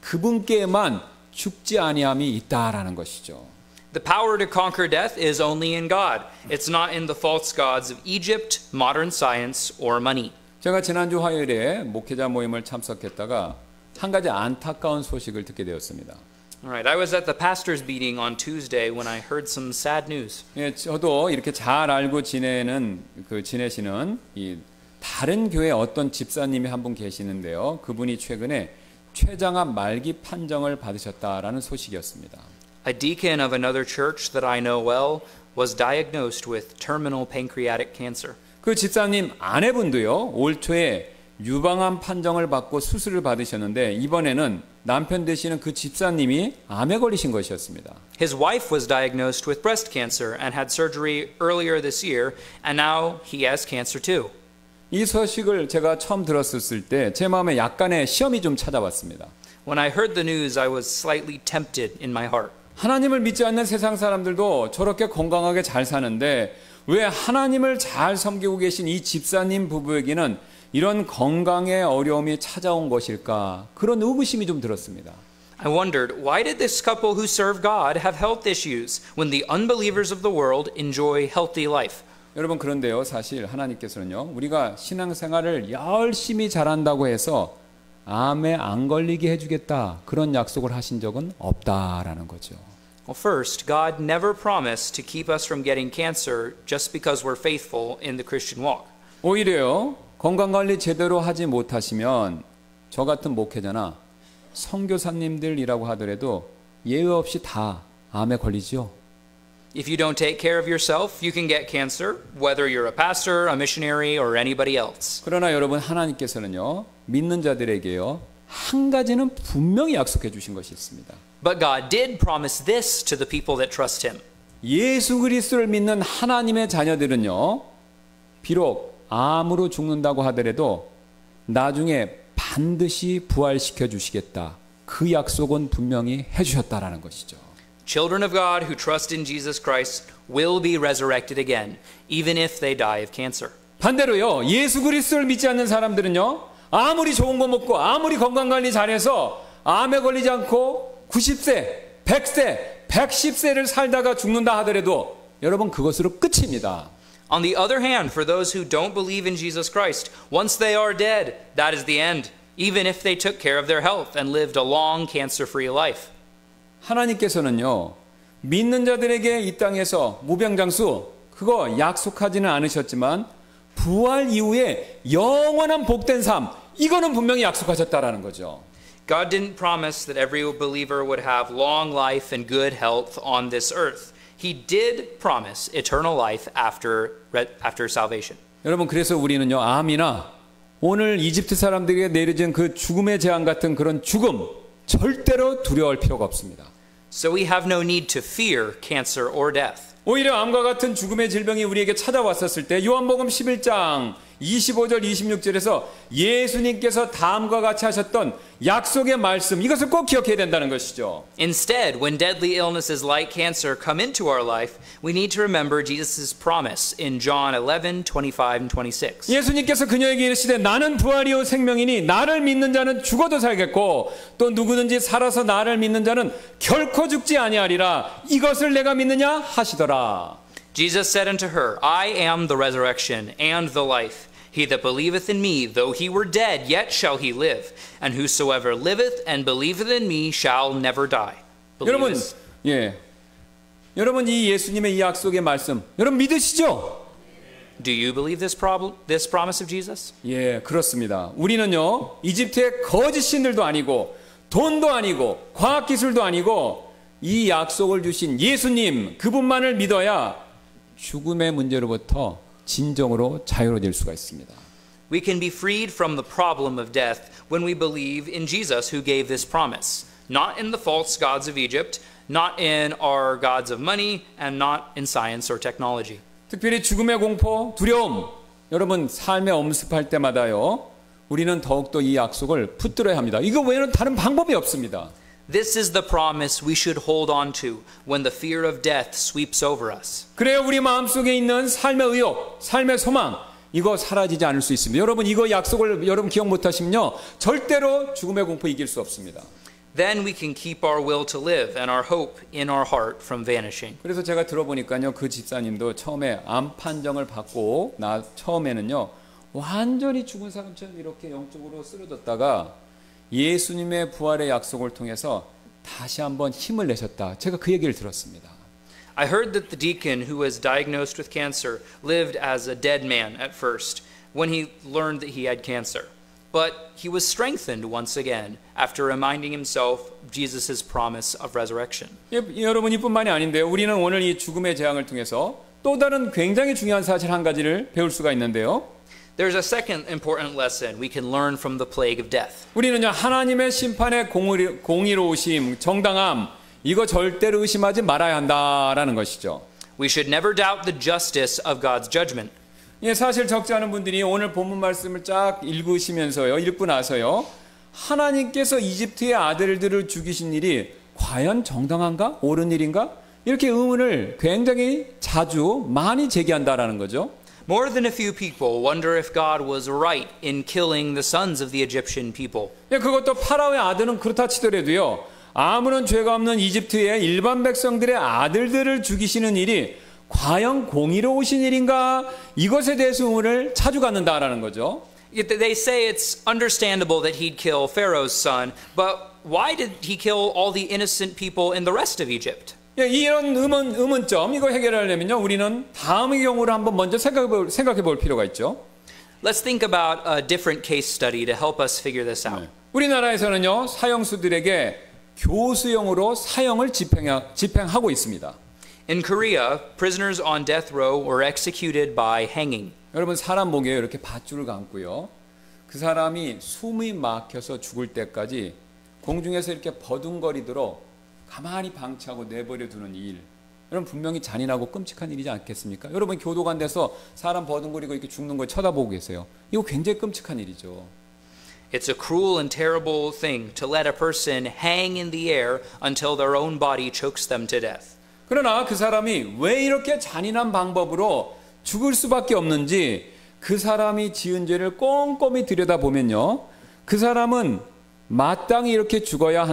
그분께만 죽지 아니함이 있다라는 것이죠. The power to conquer death is only in God. It's not in the false gods of Egypt, modern science, or money. 제가 지난주 화요일에 목회자 모임을 참석했다가 한 가지 안타까운 소식을 듣게 되었습니다. All right, I was at the pastors' meeting on Tuesday when I heard some sad news. 예, 저도 이렇게 잘 알고 지내는 그 지내시는 이 다른 교회 어떤 집사님이 한 분 계시는데요. 그분이 최근에 췌장암 말기 판정을 받으셨다라는 소식이었습니다. A deacon of another church that I know well was diagnosed with terminal pancreatic cancer. 그 집사님 아내분도요. 올 초에 유방암 판정을 받고 수술을 받으셨는데 이번에는 남편 되시는 그 집사님이 암에 걸리신 것이었습니다. His wife was diagnosed with breast cancer and had surgery earlier this year, and now he has cancer too. 이 소식을 제가 처음 들었을 때 제 마음에 약간의 시험이 좀 찾아왔습니다. When I heard the news, I was slightly tempted in my heart. 하나님을 믿지 않는 세상 사람들도 저렇게 건강하게 잘 사는데 왜 하나님을 잘 섬기고 계신 이 집사님 부부에게는 이런 건강의 어려움이 찾아온 것일까? 그런 의구심이 좀 들었습니다. I wondered, why did this couple who serve God have health issues when the unbelievers of the world enjoy healthy life? 여러분 그런데요. 사실 하나님께서는요. 우리가 신앙생활을 열심히 잘한다고 해서 암에 안 걸리게 해주겠다. 그런 약속을 하신 적은 없다라는 거죠. Well, first, God never promised to keep us from getting cancer just because we're faithful in the Christian walk. 오히려요. 건강관리 제대로 하지 못하시면 저 같은 목회자나 선교사님들이라고 하더라도 예외 없이 다 암에 걸리죠. If you don't take care of yourself, you can get cancer, whether you're a pastor, a missionary, or anybody else. 그러나 여러분 하나님께서는요. 믿는 자들에게요. 한 가지는 분명히 약속해 주신 것이 있습니다. But God did promise this to the people that trust Him. 예수 그리스도를 믿는 하나님의 자녀들은요. 비록 암으로 죽는다고 하더라도 나중에 반드시 부활시켜 주시겠다. 그 약속은 분명히 해 주셨다라는 것이죠. Children of God who trust in Jesus Christ will be resurrected again, even if they die of cancer. 반대로요. 예수 그리스도를 믿지 않는 사람들은요. 아무리 좋은 거 먹고 아무리 건강관리 잘해서 암에 걸리지 않고 구십 세, 백 세, 백십 세를 살다가 죽는다 하더라도 여러분 그것으로 끝입니다. On the other hand, for those who don't believe in Jesus Christ, once they are dead, that is the end, even if they took care of their health and lived a long cancer-free life. 하나님께서는요. 믿는 자들에게 이 땅에서 무병장수 그거 약속하지는 않으셨지만 부활 이후에 영원한 복된 삶 이거는 분명히 약속하셨다라는 거죠. God didn't promise that every believer would have long life and good health on this earth. He did promise eternal life after, after salvation. 여러분 그래서 우리는요. 암이나 오늘 이집트 사람들에게 내려진 그 죽음의 재앙 같은 그런 죽음 절대로 두려워할 필요가 없습니다. So we have no need to fear cancer or death. 오히려 암과 같은 죽음의 질병이 우리에게 찾아왔었을 때 요한복음 십일 장 이십오 절 이십육 절에서 예수님께서 다음과 같이 하셨던 약속의 말씀 이것을 꼭 기억해야 된다는 것이죠. Instead, when deadly illnesses like cancer come into our life, we need to remember Jesus' promise in John eleven, twenty-five and twenty-six. 예수님께서 그녀에게 이르시되 나는 부활이요 생명이니 나를 믿는 자는 죽어도 살겠고 또 누구든지 살아서 나를 믿는 자는 결코 죽지 아니하리라 이것을 내가 믿느냐 하시더라. Jesus said unto her, I am the resurrection and the life. He that believeth in me, though he were dead, yet shall he live. And whosoever liveth and believeth in me shall never die. 여러분, 예, 여러분 이 예수님의 이 약속의 말씀, 여러분 믿으시죠? Do you believe this problem, this promise of Jesus? 예, 그렇습니다. 우리는요, 이집트의 거짓 신들도 아니고, 돈도 아니고, 과학기술도 아니고, 이 약속을 주신 예수님, 그분만을 믿어야 죽음의 문제로부터 진정으로 자유로워질 수가 있습니다. We can be freed from the problem of death when we believe in Jesus who gave this promise, not in the false gods of Egypt, not in our gods of money and not in science or technology. 특별히 죽음의 공포, 두려움, 여러분 삶에 엄습할 때마다요, 우리는 더욱더 이 약속을 붙들어야 합니다. 이거 외에는 다른 방법이 없습니다. This is the promise we should hold on to when the fear of death sweeps over us. 그래야 우리 마음속에 있는 삶의 의욕, 삶의 소망, 이거 사라지지 않을 수 있습니다. 여러분 이거 약속을 여러분 기억 못하시면요, 절대로 죽음의 공포 이길 수 없습니다. Then we can keep our will to live and our hope in our heart from vanishing. 그래서 제가 들어보니까요, 그 집사님도 처음에 암 판정을 받고 나 처음에는요, 완전히 죽은 사람처럼 이렇게 영적으로 쓰러졌다가 예수님의 부활의 약속을 통해서 다시 한번 힘을 내셨다. 제가 그 얘기를 들었습니다. I heard that the deacon who was diagnosed with cancer lived as a dead man at first when he learned that he had cancer. But he was strengthened once again after reminding himself of Jesus' promise of resurrection. 예, 여러분 이뿐만이 아닌데요. 우리는 오늘 이 죽음의 재앙을 통해서 또 다른 굉장히 중요한 사실 한 가지를 배울 수가 있는데요. There's a second important lesson we can learn from the plague of death. 우리는요, 하나님의 심판의 공의, 공의로우심, 정당함, 이거 절대로 의심하지 말아야 한다라는 것이죠. We should never doubt the justice of God's judgment. 예, 사실 적지 않은 분들이 오늘 본문 말씀을 쫙 읽으시면서요, 읽고 나서요, 하나님께서 이집트의 아들들을 죽이신 일이 과연 정당한가? 옳은 일인가? 이렇게 의문을 굉장히 자주 많이 제기한다라는 거죠. More than a few people wonder if God was right in killing the sons of the Egyptian people. 예, 그것도 파라오의 아들은 그렇다 치더라도요, 아무런 죄가 없는 이집트의 일반 백성들의 아들들을 죽이시는 일이 과연 공의로우신 일인가? 이것에 대해서 의문을 자주 갖는다라는 거죠. They say it's understandable that he'd kill Pharaoh's son, but why did he kill all the innocent people in the rest of Egypt? 예, 이런 의문, 의문점 이거 해결하려면요, 우리는 다음의 경우를 한번 먼저 생각해 볼, 생각해 볼 필요가 있죠. Let's think about a different case study to help us figure this out. 네. 우리나라에서는요, 사형수들에게 교수형으로 사형을 집행하, 집행하고 있습니다. In Korea, prisoners on death row were executed by hanging. 여러분 사람 목에 이렇게 밧줄을 감고요, 그 사람이 숨이 막혀서 죽을 때까지 공중에서 이렇게 버둥거리도록 가만히 방치하고 내버려 두는 일, 여러분 분명히 잔인하고 끔찍한 일이지 않겠습니까? 여러분 교도관 돼서 사람 버둥거리고 이렇게 죽는 걸 쳐다보고 계세요. 이거 굉장히 끔찍한 일이죠. It's a cruel and terrible thing to let a person hang in the air until their own body chokes them to death. 그러나 그 사람이 왜 이렇게 잔인한 방법으로 죽을 수밖에 없는지 그 사람이 지은 죄를 꼼꼼히 들여다보면요, 그 사람은 마땅히 이렇게 죽어야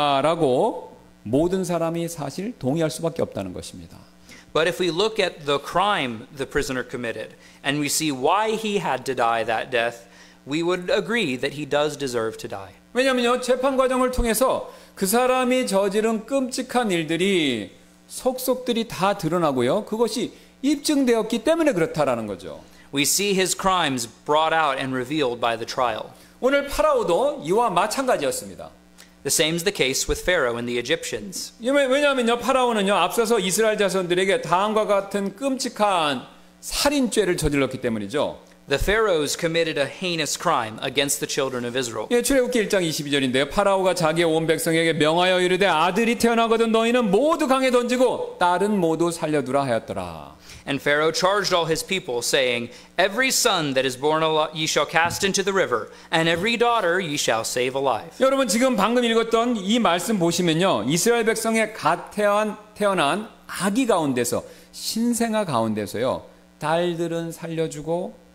한다라고 모든 사람이 사실 동의할 수밖에 없다는 것입니다. But if we look at the crime the prisoner committed and we see why he had to die that death, we would agree that he does deserve to die. 왜냐하면요, 재판 과정을 통해서 그 사람이 저지른 끔찍한 일들이 속속들이 다 드러나고요, 그것이 입증되었기 때문에 그렇다라는 거죠. We see his crimes brought out and revealed by the trial. 오늘 파라오도 이와 마찬가지였습니다. The same is the case with Pharaoh and the Egyptians. 왜냐하면요, 파라오는요, 앞서서 이스라엘 자손들에게 다음과 같은 끔찍한 살인죄를 저질렀기 때문이죠. The Pharaohs committed a heinous crime against the children of Israel. 예, 출애굽기 일 장 이십이 절인데요. 파라오가 자기의 온 백성에게 명하여 이르되 아들이 태어나거든 너희는 모두 강에 던지고 딸은 모두 살려두라 하였더라. And Pharaoh charged all his people, saying, Every son that is born alive ye shall cast into the river, and every daughter ye shall save alive. 여러분 지금 방금 읽었던 이 말씀 보시면요, 이스라엘 백성의 갓 태어난, 태어난 아기 가운데서, 신생아 가운데서요, 딸들은 살려주고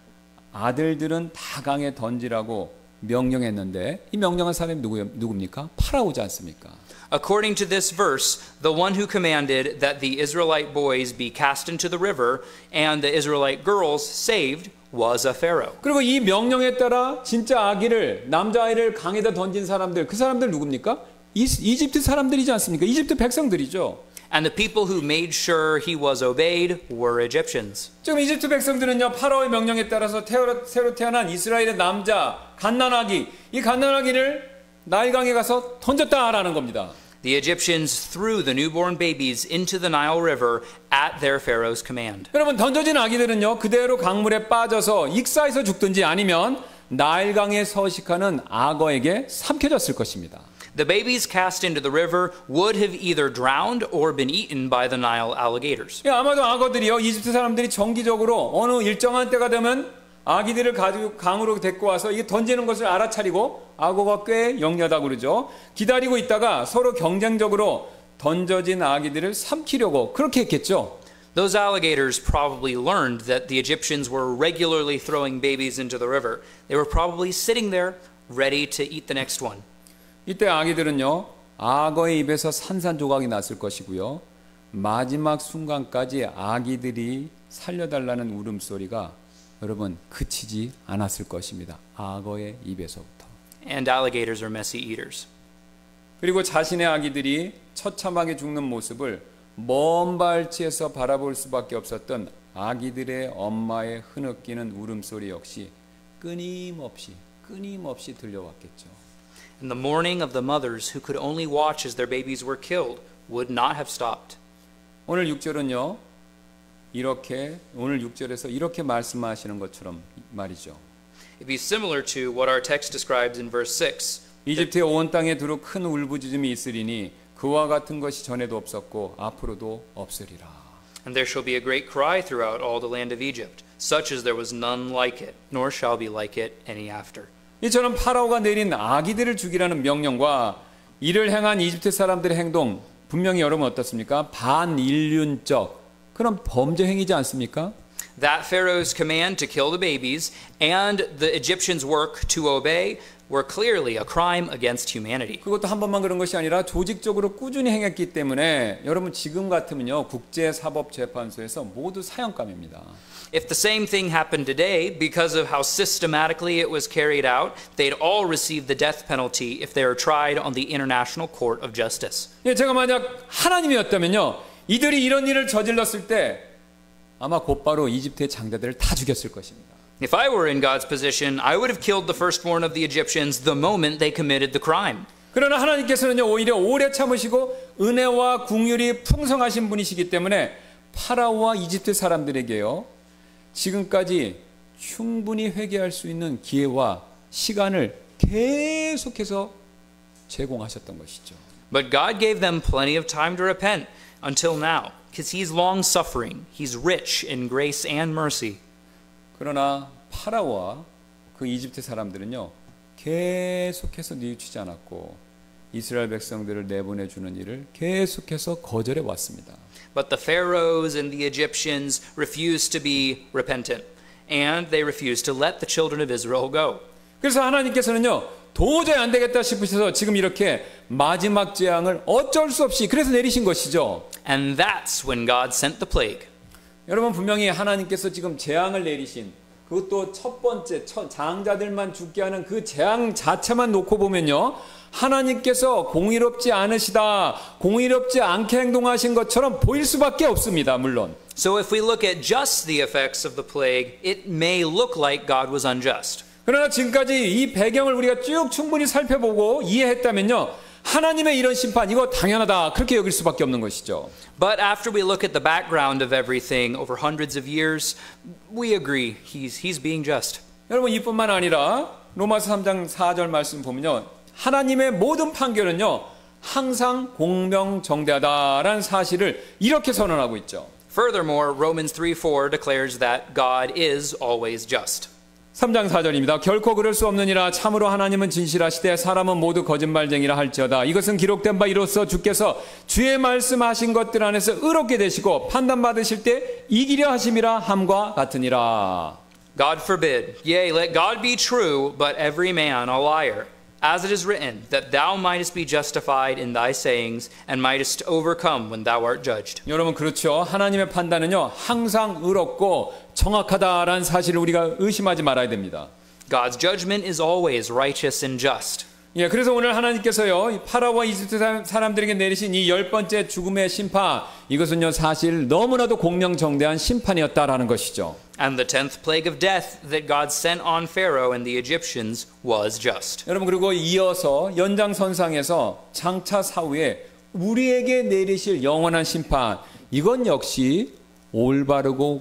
아들들은 다 강에 던지라고 명령했는데, 이 명령한 사람이 누구, 누굽니까? 파라오지 않습니까? According to this verse, the one who commanded that the Israelite boys be cast into the river and the Israelite girls saved was a Pharaoh. 그리고 이 명령에 따라 진짜 아기를, 남자아이를 강에다 던진 사람들, 그 사람들 누굽니까? 이, 이집트 사람들이지 않습니까? 이집트 백성들이죠. And the people who made sure he was obeyed were Egyptians. 지금 이집트 백성들은요, 파라오의 명령에 따라서 태어, 새로 태어난 이스라엘의 남자, 갓난아기, 이 갓난아기를 나일강에 가서 던졌다라는 겁니다. The Egyptians threw the newborn babies into the Nile River at their Pharaoh's command. 여러분 던져진 아기들은요, 그대로 강물에 빠져서 익사해서 죽든지 아니면 나일강에 서식하는 악어에게 삼켜졌을 것입니다. The babies cast into the river would have either drowned or been eaten by the Nile alligators. 예, 아마도 악어들이요, 이집트 사람들이 정기적으로 어느 일정한 때가 되면 아기들을 가지고 강으로 데리고 와서 이게 던지는 것을 알아차리고, 악어가 꽤 영리하다고 그러죠. 기다리고 있다가 서로 경쟁적으로 던져진 아기들을 삼키려고 그렇게 했겠죠. Those alligators probably learned that the Egyptians were regularly throwing babies into the river. They were probably sitting there ready to eat the next one. 이때 아기들은요, 악어의 입에서 산산조각이 났을 것이고요, 마지막 순간까지 아기들이 살려달라는 울음소리가 여러분 그치지 않았을 것입니다. 악어의 입에서부터. And alligators are messy eaters. 그리고 자신의 아기들이 처참하게 죽는 모습을 먼 발치에서 바라볼 수밖에 없었던 아기들의 엄마의 흐느끼는 울음소리 역시 끊임없이 끊임없이 들려왔겠죠. And the mourning of the mothers who could only watch as their babies were killed would not have stopped. 오늘 육 절은요, 이렇게 오늘 육 절에서 이렇게 말씀하시는 것처럼 말이죠. It'd be similar to what our text describes in verse six. 이집트의 온 땅에 두루 큰 울부짖음이 있으리니 그와 같은 것이 전에도 없었고 앞으로도 없으리라. And there shall be a great cry throughout all the land of Egypt, such as there was none like it, nor shall be like it any after. 이처럼 파라오가 내린 아기들을 죽이라는 명령과 이를 행한 이집트 사람들의 행동, 분명히 여러분 어떻습니까? 반인륜적 그런 범죄 행위지 않습니까? That Pharaoh's command to kill the babies and the Egyptians' work to obey were clearly a crime against humanity. 그것도 한 번만 그런 것이 아니라 조직적으로 꾸준히 행했기 때문에 여러분 지금 같으면요, 국제사법재판소에서 모두 사형감입니다. If the same thing happened today, because of how systematically it was carried out, they'd all receive the death penalty if they were tried on the International Court of Justice. 예, 제가 만약 하나님이었다면요, 이들이 이런 일을 저질렀을 때 아마 곧바로 이집트의 장자들을 다 죽였을 것입니다. If I were in God's position, I would have killed the firstborn of the Egyptians the moment they committed the crime. 그러나 하나님께서는요, 오히려 오래 참으시고 은혜와 긍휼이 풍성하신 분이시기 때문에 파라오와 이집트 사람들에게요, 지금까지 충분히 회개할 수 있는 기회와 시간을 계속해서 제공하셨던 것이죠. But God gave them plenty of time to repent until now, because He's long-suffering, He's rich in grace and mercy. 그러나 파라오와 그 이집트 사람들은요, 계속해서 뉘우치지 않았고 이스라엘 백성들을 내보내주는 일을 계속해서 거절해 왔습니다. But the pharaohs and the Egyptians refused to be repentant, and they refused to let the children of Israel go. 그래서 하나님께서는요, 도저히 안 되겠다 싶으셔서 지금 이렇게 마지막 재앙을 어쩔 수 없이 그래서 내리신 것이죠. And that's when God sent the plague. 여러분 분명히 하나님께서 지금 재앙을 내리신, 그것도 첫 번째 첫 장자들만 죽게 하는 그 재앙 자체만 놓고 보면요, 하나님께서 공의롭지 않으시다, 공의롭지 않게 행동하신 것처럼 보일 수밖에 없습니다. 물론. So if we look at just the effects of the plague, it may look like God was unjust. 그러나 지금까지 이 배경을 우리가 쭉 충분히 살펴보고 이해했다면요, 하나님의 이런 심판, 이거 당연하다, 그렇게 여길 수밖에 없는 것이죠. But after we look at the background of everything over hundreds of years, we agree he's, he's being just. 여러분 이뿐만 아니라 로마서 삼 장 사 절 말씀 보면요, 하나님의 모든 판결은요 항상 공명정대하다라는 사실을 이렇게 선언하고 있죠. Furthermore, Romans three four declares that God is always just. 삼 장 사 절입니다. 결코 그럴 수 없느니라. 참으로 하나님은 진실하시되 사람은 모두 거짓말쟁이라 할지어다. 이것은 기록된 바 이로써 주께서 주의 말씀하신 것들 안에서 의롭게 되시고 판단받으실 때 이기려 하심이라 함과 같으니라. God forbid. Yea, let God be true, but every man a liar. As it is written, that thou mightest be justified in thy sayings, and mightest overcome when thou art judged. 여러분 그렇죠. 하나님의 판단은요 항상 의롭고 정확하다라는 사실을 우리가 의심하지 말아야 됩니다. God's judgment is always righteous and just. 예, 그래서 오늘 하나님께서요 파라오와 이집트 사람들에게 내리신 이 열 번째 죽음의 심판, 이것은요 사실 너무나도 공명정대한 심판이었다라는 것이죠. And the tenth plague of death that God sent on Pharaoh and the Egyptians was just. 여러분 그리고 이어서 연장선상에서 장차 사후에 우리에게 내리실 영원한 심판, 이건 역시 올바르고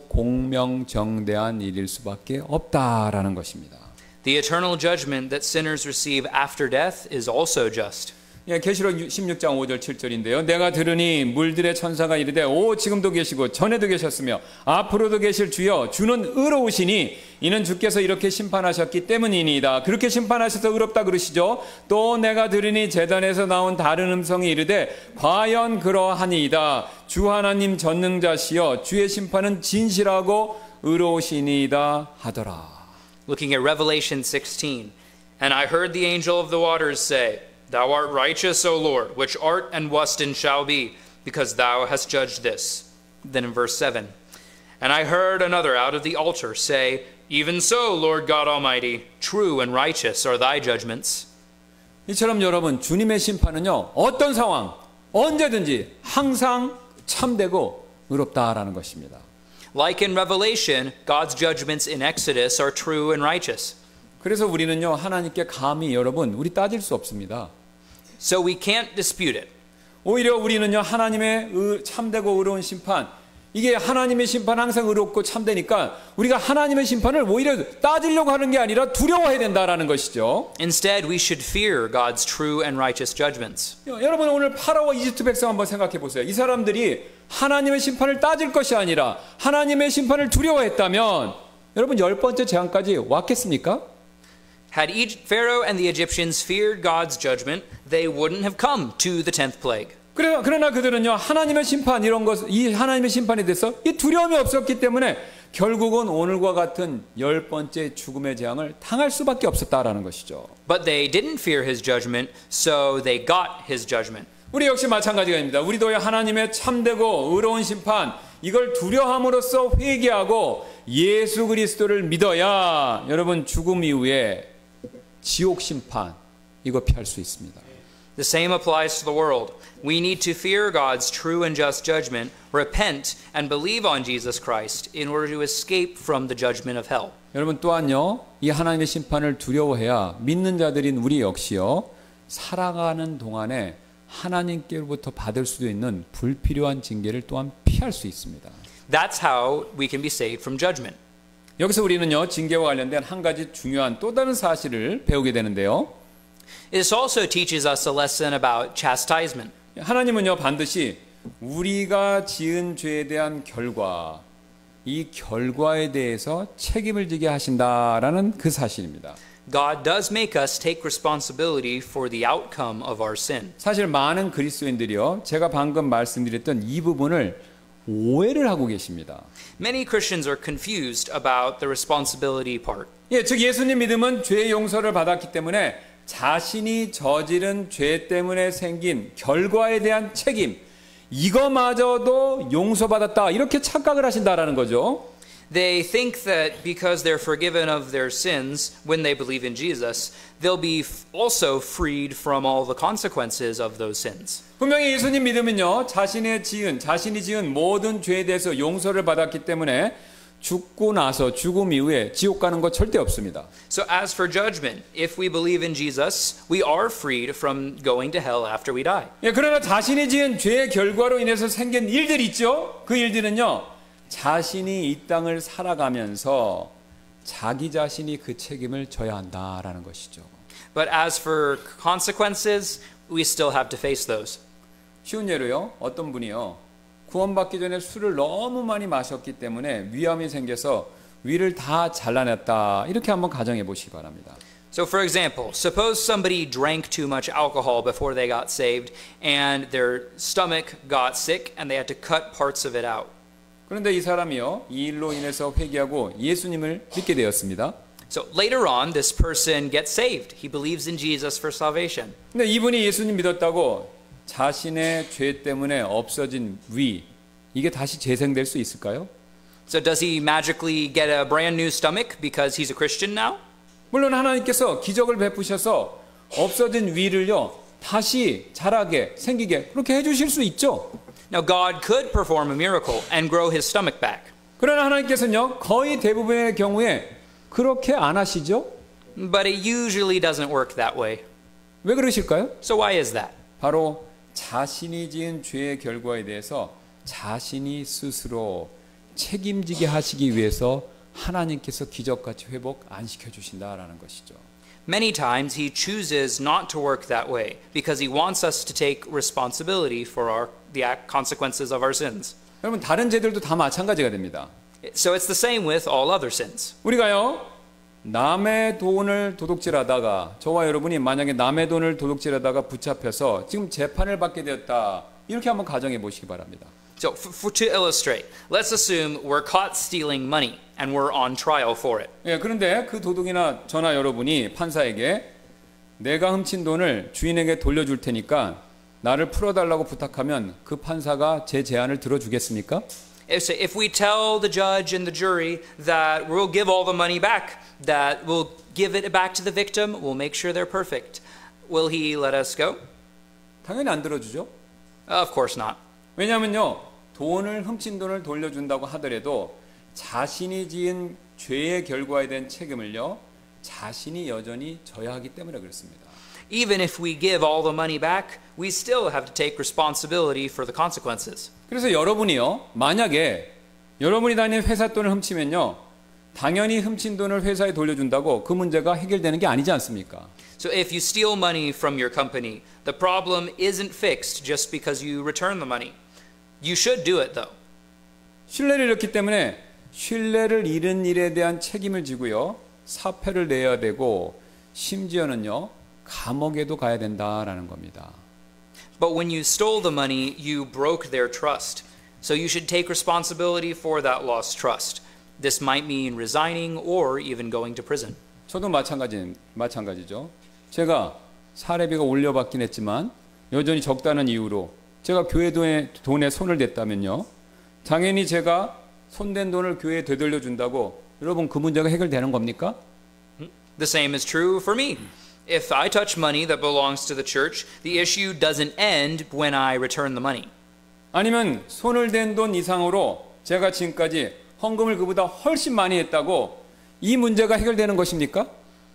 공명정대한 일일 수밖에 없다라는 것입니다. The eternal judgment that sinners receive after death is also just. 예, 계시록 십육 장 오 절 칠 절인데요. 내가 들으니 물들의 천사가 이르되 오 지금도 계시고 전에도 계셨으며 앞으로도 계실 주여 주는 의로우시니 이는 주께서 이렇게 심판하셨기 때문이니이다. 그렇게 심판하셔서 의롭다 그러시죠. 또 내가 들으니 제단에서 나온 다른 음성이 이르되 과연 그러하니이다. 주 하나님 전능자시여 주의 심판은 진실하고 의로우시니이다 하더라. Looking at Revelation sixteen, and I heard the angel of the waters say, Thou art righteous, O Lord, which art and wast and shall be, because thou hast judged this. Then in verse seven, and I heard another out of the altar say, Even so, Lord God Almighty, true and righteous are thy judgments. 이처럼 여러분 주님의 심판은요 어떤 상황 언제든지 항상 참되고 의롭다라는 것입니다. Like in Revelation, God's judgments in Exodus are true and righteous. 그래서 우리는요 하나님께 감히 여러분 우리 따질 수 없습니다. So we can't dispute it. 오히려 우리는요 하나님의 의, 참되고 의로운 심판 이게 하나님의 심판 항상 의롭고 참되니까 우리가 하나님의 심판을 오히려 따지려고 하는 게 아니라 두려워해야 된다라는 것이죠. Instead, we should fear God's true and righteous judgments. 여러분 오늘 파라오와 이집트 백성 한번 생각해 보세요. 이 사람들이 하나님의 심판을 따질 것이 아니라 하나님의 심판을 두려워했다면 여러분 열 번째 재앙까지 왔겠습니까? Had Pharaoh and the Egyptians feared God's judgment, they wouldn't have come to the tenth plague. 그러나, 그러나 그들은요 하나님의 심판 이런 것, 이 하나님의 심판에 대해서 이 두려움이 없었기 때문에 결국은 오늘과 같은 열 번째 죽음의 재앙을 당할 수밖에 없었다라는 것이죠. But they didn't fear his judgment, so they got his judgment. 우리 역시 마찬가지가 됩니다. 우리도 하나님의 참되고 의로운 심판 이걸 두려움으로써 회개하고 예수 그리스도를 믿어야 여러분 죽음 이후에 지옥 심판 이거 피할 수 있습니다. The same applies to the world. We need to fear God's true and just judgment, repent, and believe on Jesus Christ in order to escape from the judgment of hell. 여러분 또한요, 이 하나님의 심판을 두려워해야 믿는 자들인 우리 역시요, 살아가는 동안에 하나님께로부터 받을 수도 있는 불필요한 징계를 또한 피할 수 있습니다. That's how we can be saved from judgment. 여기서 우리는요, 징계와 관련된 한 가지 중요한 또 다른 사실을 배우게 되는데요. This also teaches us a lesson about chastisement. 하나님은요 반드시 우리가 지은 죄에 대한 결과, 이 결과에 대해서 책임을 지게 하신다라는 그 사실입니다. God does make us take responsibility for the outcome of our sin. 사실 많은 그리스도인들이요, 제가 방금 말씀드렸던 이 부분을 오해를 하고 계십니다. Many Christians are confused about the responsibility part. 예, 즉 예수님 믿음은 죄의 용서를 받았기 때문에 자신이 저지른 죄 때문에 생긴 결과에 대한 책임 이거마저도 용서받았다 이렇게 착각을 하신다라는 거죠. They think that because they're forgiven of their sins when they believe in Jesus, they'll be also freed from all the consequences of those sins. 분명히 예수님 믿으면요 자신의 지은 자신이 지은 모든 죄에 대해서 용서를 받았기 때문에 죽고 나서 죽음 이후에 지옥 가는 거 절대 없습니다. So as for judgment, if we believe in Jesus, we are freed from going to hell after we die. 예, 그러나 자신이 지은 죄의 결과로 인해서 생긴 일들 있죠. 그 일들은요 자신이 이 땅을 살아가면서 자기 자신이 그 책임을 져야 한다라는 것이죠. But as for consequences, we still have to face those. 쉬운 예로요, 어떤 분이요 구원받기 전에 술을 너무 많이 마셨기 때문에 위암이 생겨서 위를 다 잘라냈다 이렇게 한번 가정해 보시기 바랍니다. So for example, suppose somebody drank too much alcohol before they got saved and their stomach got sick and they had to cut parts of it out. 그런데 이 사람이요 이 일로 인해서 회개하고 예수님을 믿게 되었습니다. So later on, this person gets saved. He believes in Jesus for salvation. 근데 이분이 예수님 믿었다고 자신의 죄 때문에 없어진 위 이게 다시 재생될 수 있을까요? So does he magically get a brand new stomach because he's a Christian now? 물론 하나님께서 기적을 베푸셔서 없어진 위를요 다시 자라게 생기게 그렇게 해주실 수 있죠. Now God could perform a miracle and grow his stomach back. 그러나 하나님께서는요 거의 대부분의 경우에 그렇게 안 하시죠. But it usually doesn't work that way. 왜 그러실까요? So why is that? 바로 자신이 지은 죄의 결과에 대해서 자신이 스스로 책임지게 하시기 위해서 하나님께서 기적같이 회복 안 시켜주신다라는 것이죠. Many times he chooses not to work that way because he wants us to take responsibility for our, the consequences of our sins. 여러분 다른 죄들도 다 마찬가지가 됩니다. So it's the same with all other sins. 우리가요 남의 돈을 도둑질하다가 저와 여러분이 만약에 남의 돈을 도둑질하다가 붙잡혀서 지금 재판을 받게 되었다 이렇게 한번 가정해 보시기 바랍니다. So for, for, to illustrate, let's assume we're caught stealing money and we're on trial for it. 예, 그런데 그 도둑이나 저나 여러분이 판사에게 내가 훔친 돈을 주인에게 돌려줄 테니까 나를 풀어달라고 부탁하면 그 판사가 제 제안을 들어주겠습니까? If, if we tell the judge and the jury that we'll give all the money back, that we'll give it back to the victim, we'll make sure they're perfect, will he let us go? 당연히 안 들어주죠. Of course not. 왜냐하면요 돈을 훔친 돈을 돌려준다고 하더라도 자신이 지은 죄의 결과에 대한 책임을요 자신이 여전히 져야 하기 때문에 그렇습니다. Even if we give all the money back, we still have to take responsibility for the consequences. 그래서 여러분이요 만약에 여러분이 다니는 회사 돈을 훔치면요 당연히 훔친 돈을 회사에 돌려준다고 그 문제가 해결되는 게 아니지 않습니까? So if you steal money from your company, the problem isn't fixed just because you return the money. You should do it though. 신뢰를 잃었기 때문에 신뢰를 잃은 일에 대한 책임을 지고요 사표를 내야 되고 심지어는요 감옥에도 가야 된다라는 겁니다. But when you stole the money, you broke their trust. So you should take responsibility for that lost trust. This might mean resigning or even going to prison. 저도 마찬가지, 마찬가지죠. 제가 사례비가 올려받긴 했지만 여전히 적다는 이유로 제가 교회 돈에, 돈에 손을 댔다면요. 당연히 제가 손댄 돈을 교회에 되돌려준다고 여러분 그 문제가 해결되는 겁니까? The same is true for me. If I touch money that belongs to the church, the issue doesn't end when I return the money. 아니면 손을 댄 돈 이상으로 제가 지금까지 헌금을 그보다 훨씬 많이 했다고 이 문제가 해결되는 것입니까?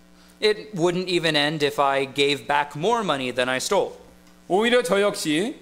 It wouldn't even end if I gave back more money than I stole. 오히려 저 역시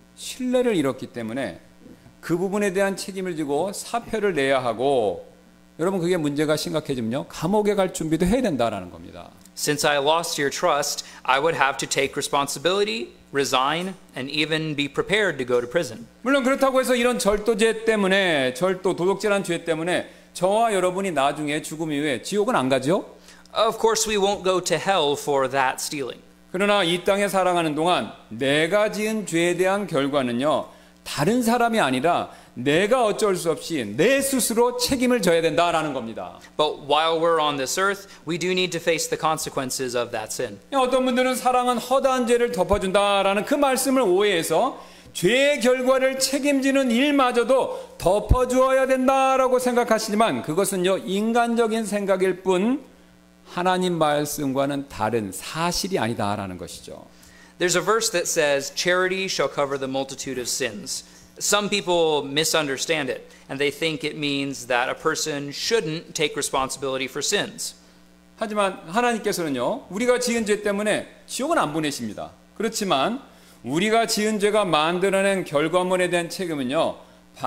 신뢰를 잃었기 때문에 그 부분에 대한 책임을 지고 사표를 내야 하고 여러분 그게 문제가 심각해지면요 감옥에 갈 준비도 해야 된다라는 겁니다. Since I lost your trust, I would have to take responsibility, resign, and even be prepared to go to prison. 물론 그렇다고 해서 이런 절도죄 때문에 절도 도둑질한 죄 때문에 저와 여러분이 나중에 죽음 이후에 지옥은 안 가죠? Of course, we won't go to hell for that stealing. 그러나 이 땅에 살아가는 동안 내가 지은 죄에 대한 결과는요 다른 사람이 아니라 내가 어쩔 수 없이 내 스스로 책임을 져야 된다라는 겁니다. But while we're on this earth, we do need to face the consequences of that sin. 어떤 분들은 사랑은 허다한 죄를 덮어준다라는 그 말씀을 오해해서 죄의 결과를 책임지는 일마저도 덮어주어야 된다라고 생각하시지만 그것은요 인간적인 생각일 뿐 하나님 말씀과는 다른 사실이 아니다라는 것이죠. There's a verse that says, "Charity shall cover the multitude of sins." Some people misunderstand it, and they think it means that a person shouldn't take responsibility for sins. 하지만 하나님께서는요 우리가 지은 죄 때문에 지옥은 안 보내십니다. 그렇지만 우리가 지은 죄가 만들어낸 결과물에 대한 책임은요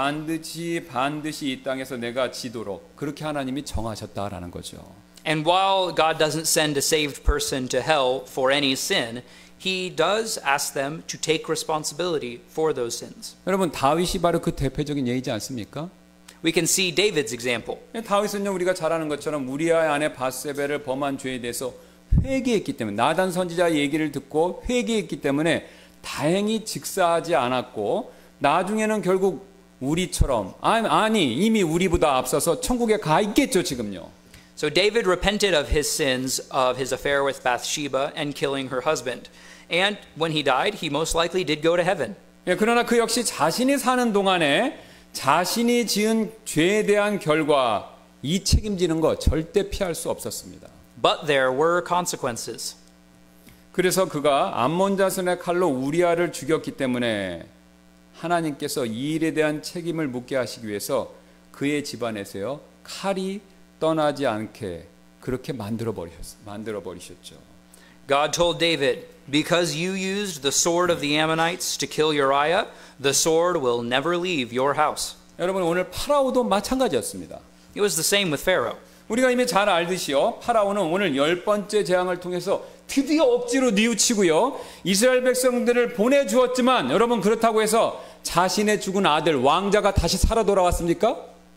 반드시 반드시 이 땅에서 내가 지도록 그렇게 하나님이 정하셨다라는 거죠. And while God doesn't send a saved person to hell for any sin, He does ask them to take responsibility for those sins. 여러분 다윗이 바로 그 대표적인 예이지 않습니까? We can see David's example. 다윗은요 우리가 잘 아는 것처럼 우리아의 아내 밧세바를 범한 죄에 대해서 회개했기 때문에 나단 선지자의 얘기를 듣고 회개했기 때문에 다행히 직사하지 않았고 나중에는 결국 우리처럼 아니 이미 우리보다 앞서서 천국에 가 있겠죠 지금요. So David repented of his sins of his affair with Bathsheba and killing her husband. And when he died, he most likely did go to heaven. 예, 그러나 그 역시 자신이 사는 동안에 자신이 지은 죄에 대한 결과 이 책임지는 거 절대 피할 수 없었습니다. But there were consequences. 그래서 그가 암몬 자손의 칼로 우리아를 죽였기 때문에 하나님께서 이 일에 대한 책임을 묻게 하시기 위해서 그의 집안에서요 칼이 떠나지 않게 그렇게 만들어 버리셨 만들어 버리셨죠. God told David, "Because you used the sword of the Ammonites to kill Uriah, the sword will never leave your house." 여러분 오늘 파라오도 마찬가지였습니다. It was the same with Pharaoh. 우리가 이미 잘 알듯이요, 파라오는 오늘 열 번째 재앙을 통해서 드디어 억지로 뉘우치고요, 이스라엘 백성들을 보내주었지만, 여러분 그렇다고 해서 자신의 죽은 아들 왕자가 다시 살아 돌아왔습니까?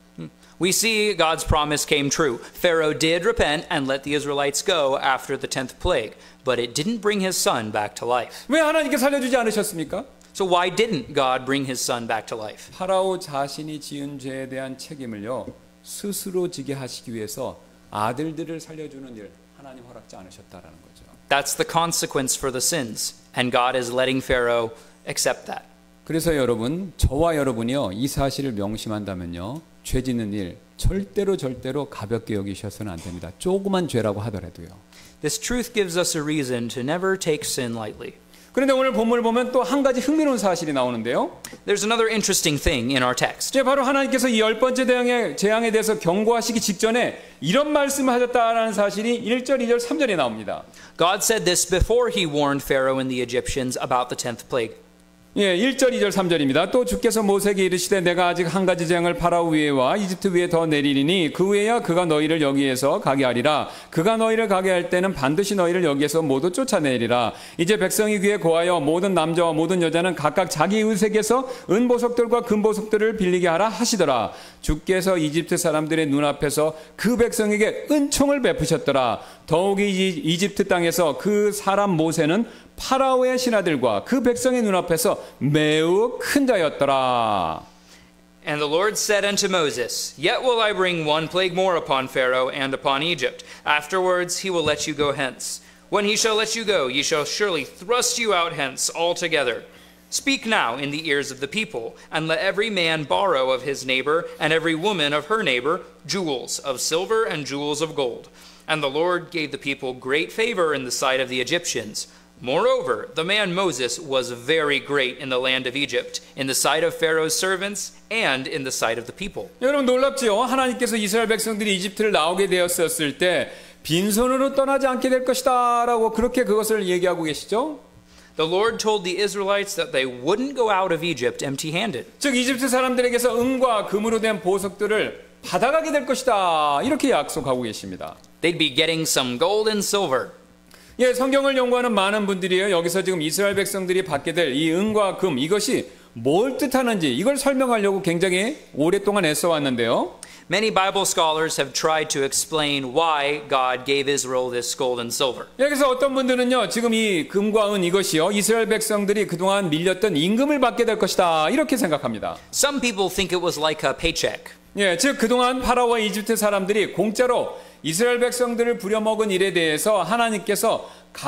We see God's promise came true. Pharaoh did repent and let the Israelites go after the tenth plague, but it didn't bring his son back to life. 왜 하나님께 살려주지 않으셨습니까? So why didn't God bring his son back to life? 파라오 자신이 지은 죄에 대한 책임을요, 스스로 지게 하시기 위해서 아들들을 살려주는 일, 하나님 허락지 않으셨다라는 거죠. That's the consequence for the sins, and God is letting Pharaoh accept that. 그래서 여러분, 저와 여러분이요, 이 사실을 명심한다면요, 죄 짓는 일 절대로 절대로 가볍게 여기셔서는 안 됩니다. 조그만 죄라고 하더라도요. This truth gives us a reason to never take sin lightly. 그런데 오늘 본문을 보면 또 한 가지 흥미로운 사실이 나오는데요. There's another interesting thing in our text. 이제 바로 하나님께서 이 열 번째 재앙의, 재앙에 대해서 경고하시기 직전에 이런 말씀을 하셨다라는 사실이 일 절, 이 절, 삼 절에 나옵니다. God said this before he warned Pharaoh and the Egyptians about the tenth plague. 예, 일 절, 이 절, 삼 절입니다. 또 주께서 모세에게 이르시되 내가 아직 한 가지 재앙을 파라오 위에와 이집트 위에 더 내리리니 그 후에야 그가 너희를 여기에서 가게 하리라. 그가 너희를 가게 할 때는 반드시 너희를 여기에서 모두 쫓아내리라. 이제 백성이 귀에 고하여 모든 남자와 모든 여자는 각각 자기 의색에서 은보석들과 금보석들을 빌리게 하라 하시더라. 주께서 이집트 사람들의 눈앞에서 그 백성에게 은총을 베푸셨더라. 더욱이 이집트 땅에서 그 사람 모세는 파라오의 신하들과 그 백성의 눈앞에서 매우 큰 자였더라. And the Lord said unto Moses, Yet will I bring one plague more upon Pharaoh and upon Egypt. Afterwards he will let you go hence. When he shall let you go, ye shall surely thrust you out hence altogether. Speak now in the ears of the people, and let every man borrow of his neighbor, and every woman of her neighbor, jewels of silver and jewels of gold. And the Lord gave the people great favor in the sight of the Egyptians. Moreover, the man Moses was very great in the land of Egypt, in the sight of Pharaoh's servants, and in the sight of the people. 여러분 놀랍지요? 하나님께서 이스라엘 백성들이 이집트를 나오게 되었을 때 빈손으로 떠나지 않게 될 것이다 라고 그렇게 그것을 얘기하고 계시죠? The Lord told the Israelites that they wouldn't go out of Egypt empty-handed. 즉 이집트 사람들에게서 은과 금으로 된 보석들을 받아가게 될 것이다 이렇게 약속하고 계십니다. They'd be getting some gold and silver. 예, 성경을 연구하는 많은 분들이요, 여기서 지금 이스라엘 백성들이 받게 될 이 은과 금, 이것이 뭘 뜻하는지 이걸 설명하려고 굉장히 오랫동안 애써왔는데요. Many Bible scholars have tried to explain why God gave Israel this gold and silver. 여기서 어떤 분들은요, 지금 이 금과 은 이것이요, 이스라엘 백성들이 그동안 밀렸던 임금을 받게 될 것이다 이렇게 생각합니다. Some people think it was like a paycheck. 예, 즉 그동안 파라오와 이집트 사람들이 공짜로 이스라엘 백성들을 부려먹은 일에 대해서 하나님께서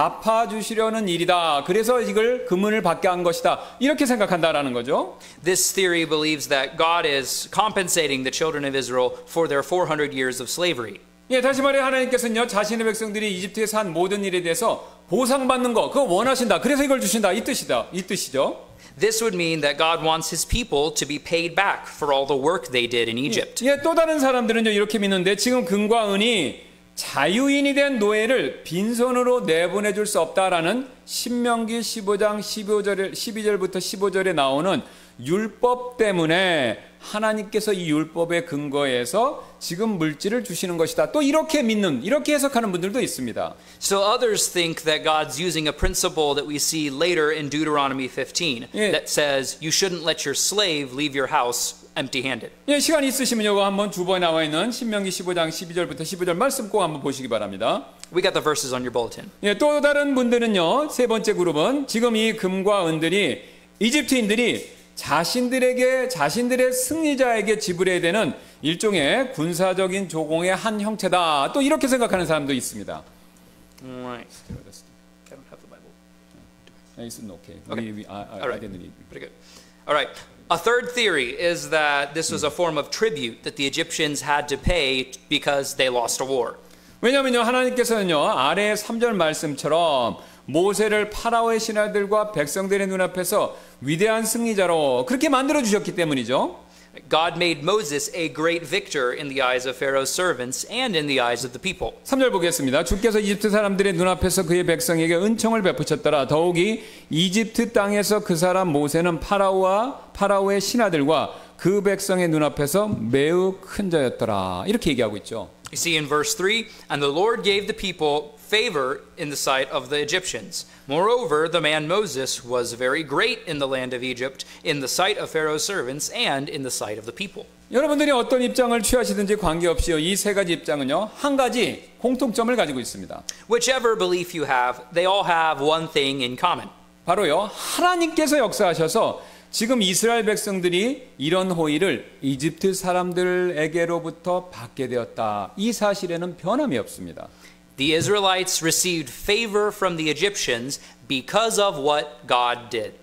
갚아주시려는 일이다. 그래서 이걸 금은을 받게 한 것이다. 이렇게 생각한다라는 거죠. This theory believes that God is compensating the children of Israel for their four hundred years of slavery. 예, 다시 말해 하나님께서는요, 자신의 백성들이 이집트에서 한 모든 일에 대해서 보상받는 거, 그거 원하신다. 그래서 이걸 주신다. 이 뜻이다. 이 뜻이죠. This would mean that God wants his people to be paid back for all the work they did in Egypt. 예, 또 다른 사람들은요 이렇게 믿는데 지금 금과 은이 자유인이 된 노예를 빈손으로 내보내줄 수 없다라는 신명기 십오 장 십이 절, 십이 절부터 십오 절에 나오는 율법 때문에 하나님께서 이 율법의 근거에서 지금 물질을 주시는 것이다. 또 이렇게 믿는, 이렇게 해석하는 분들도 있습니다. So others think that God's using a principle that we see later in Deuteronomy fifteen 예. that says you shouldn't let your slave leave your house empty-handed. 예, 시간 있으시면 이거 한번 두 번 나와 있는 신명기 십오 장 십이 절부터 십오 절 말씀 꼭 한번 보시기 바랍니다. We got the verses on your bulletin. 예, 또 다른 분들은요, 세 번째 그룹은 지금 이 금과 은들이 이집트인들이 자신들에게 자신들의 승리자에게 지불해야 되는 일종의 군사적인 조공의 한 형태다. 또 이렇게 생각하는 사람도 있습니다. Right. I don't have the Bible. It's okay. Okay. We, we, I, I, All right. I didn't read. Pretty good. All right. A third theory is that this was a form of tribute that the Egyptians had to pay because they lost a war. 왜냐하면요, 하나님께서는요, 아래 삼 절 말씀처럼 모세를 파라오의 신하들과 백성들의 눈앞에서 위대한 승리자로 그렇게 만들어 주셨기 때문이죠. God made Moses a great victor in the eyes of Pharaoh's servants and in the eyes of the people. 삼 절 보겠습니다. 주께서 이집트 사람들의 눈앞에서 그의 백성에게 은총을 베푸셨더라. 더욱이 이집트 땅에서 그 사람 모세는 파라오와 파라오의 신하들과 그 백성의 눈앞에서 매우 큰 자였더라. 이렇게 얘기하고 있죠. You see in verse three, and the Lord gave the people favor in the sight of the Egyptians. Moreover, the man Moses was very great in the land of Egypt, in the sight of Pharaoh's servants, and in the sight of the people. 여러분들이 어떤 입장을 취하시든지 관계없이요. 이 세 가지 입장은요. 한 가지 공통점을 가지고 있습니다. Whichever belief you have, they all have one thing in common. 바로요. 하나님께서 역사하셔서 지금 이스라엘 백성들이 이런 호의를 이집트 사람들에게로부터 받게 되었다. 이 사실에는 변함이 없습니다. The Israelites received favor from the Egyptians because of what God did.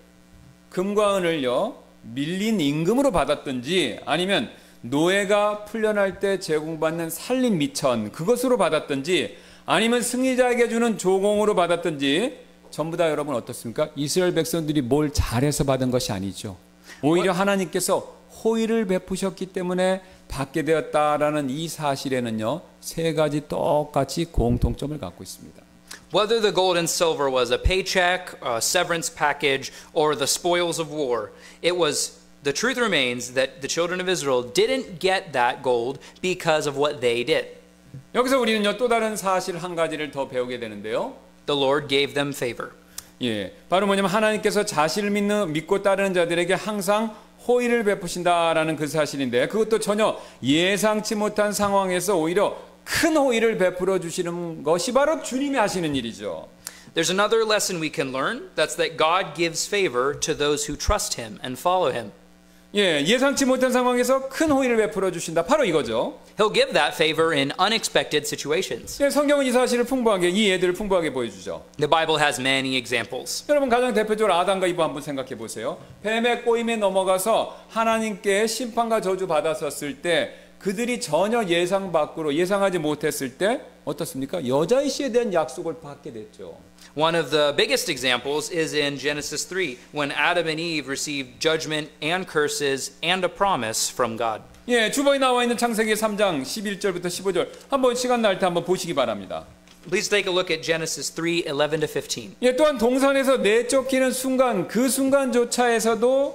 금과 은을요. 밀린 임금으로 받았든지 아니면 노예가 풀려날 때 제공받는 살림 미천 그것으로 받았든지 아니면 승리자에게 주는 조공으로 받았든지 전부 다 여러분 어떻습니까? 이스라엘 백성들이 뭘 잘해서 받은 것이 아니죠. 오히려 하나님께서 호의를 베푸셨기 때문에 받게 되었다라는 이 사실에는요. 세 가지 똑같이 공통점을 갖고 있습니다. Whether the gold and silver was a paycheck, a severance package, or the spoils of war, it was the truth remains that the children of Israel didn't get that gold because of what they did. 여기서 우리는요. 또 다른 사실 한 가지를 더 배우게 되는데요. The Lord gave them favor. 예, 바로 뭐냐면 하나님께서 자신을 믿는 믿고 따르는 자들에게 항상 호의를 베푸신다라는 그 사실인데 그것도 전혀 예상치 못한 상황에서 오히려 큰 호의를 베풀어 주시는 것이 바로 주님이 하시는 일이죠. There's another lesson we can learn. That's that God gives favor to those who trust Him and follow Him. 예, 예상치 못한 상황에서 큰 호의를 베풀어 주신다. 바로 이거죠. He'll give that favor in unexpected situations. 예, 성경은 이 사실을 풍부하게 이 예들을 풍부하게 보여주죠. The Bible has many examples. 여러분 가장 대표적으로 아담과 이브 한번 생각해 보세요. 뱀의 꼬임에 넘어가서 하나님께 심판과 저주 받았었을 때 그들이 전혀 예상 밖으로 예상하지 못했을 때 어떻습니까? 여자의 씨에 대한 약속을 받게 됐죠. One of the biggest examples is in Genesis three, when Adam and Eve received judgment and curses and a promise from God. 예, 주번에 나와 있는 창세기 삼 장 십일 절부터 십오 절 한번 시간 날 때 한번 보시기 바랍니다. Please take a look at Genesis three, eleven to fifteen. 예, 또한 동산에서 내쫓기는 순간 그 순간조차에서도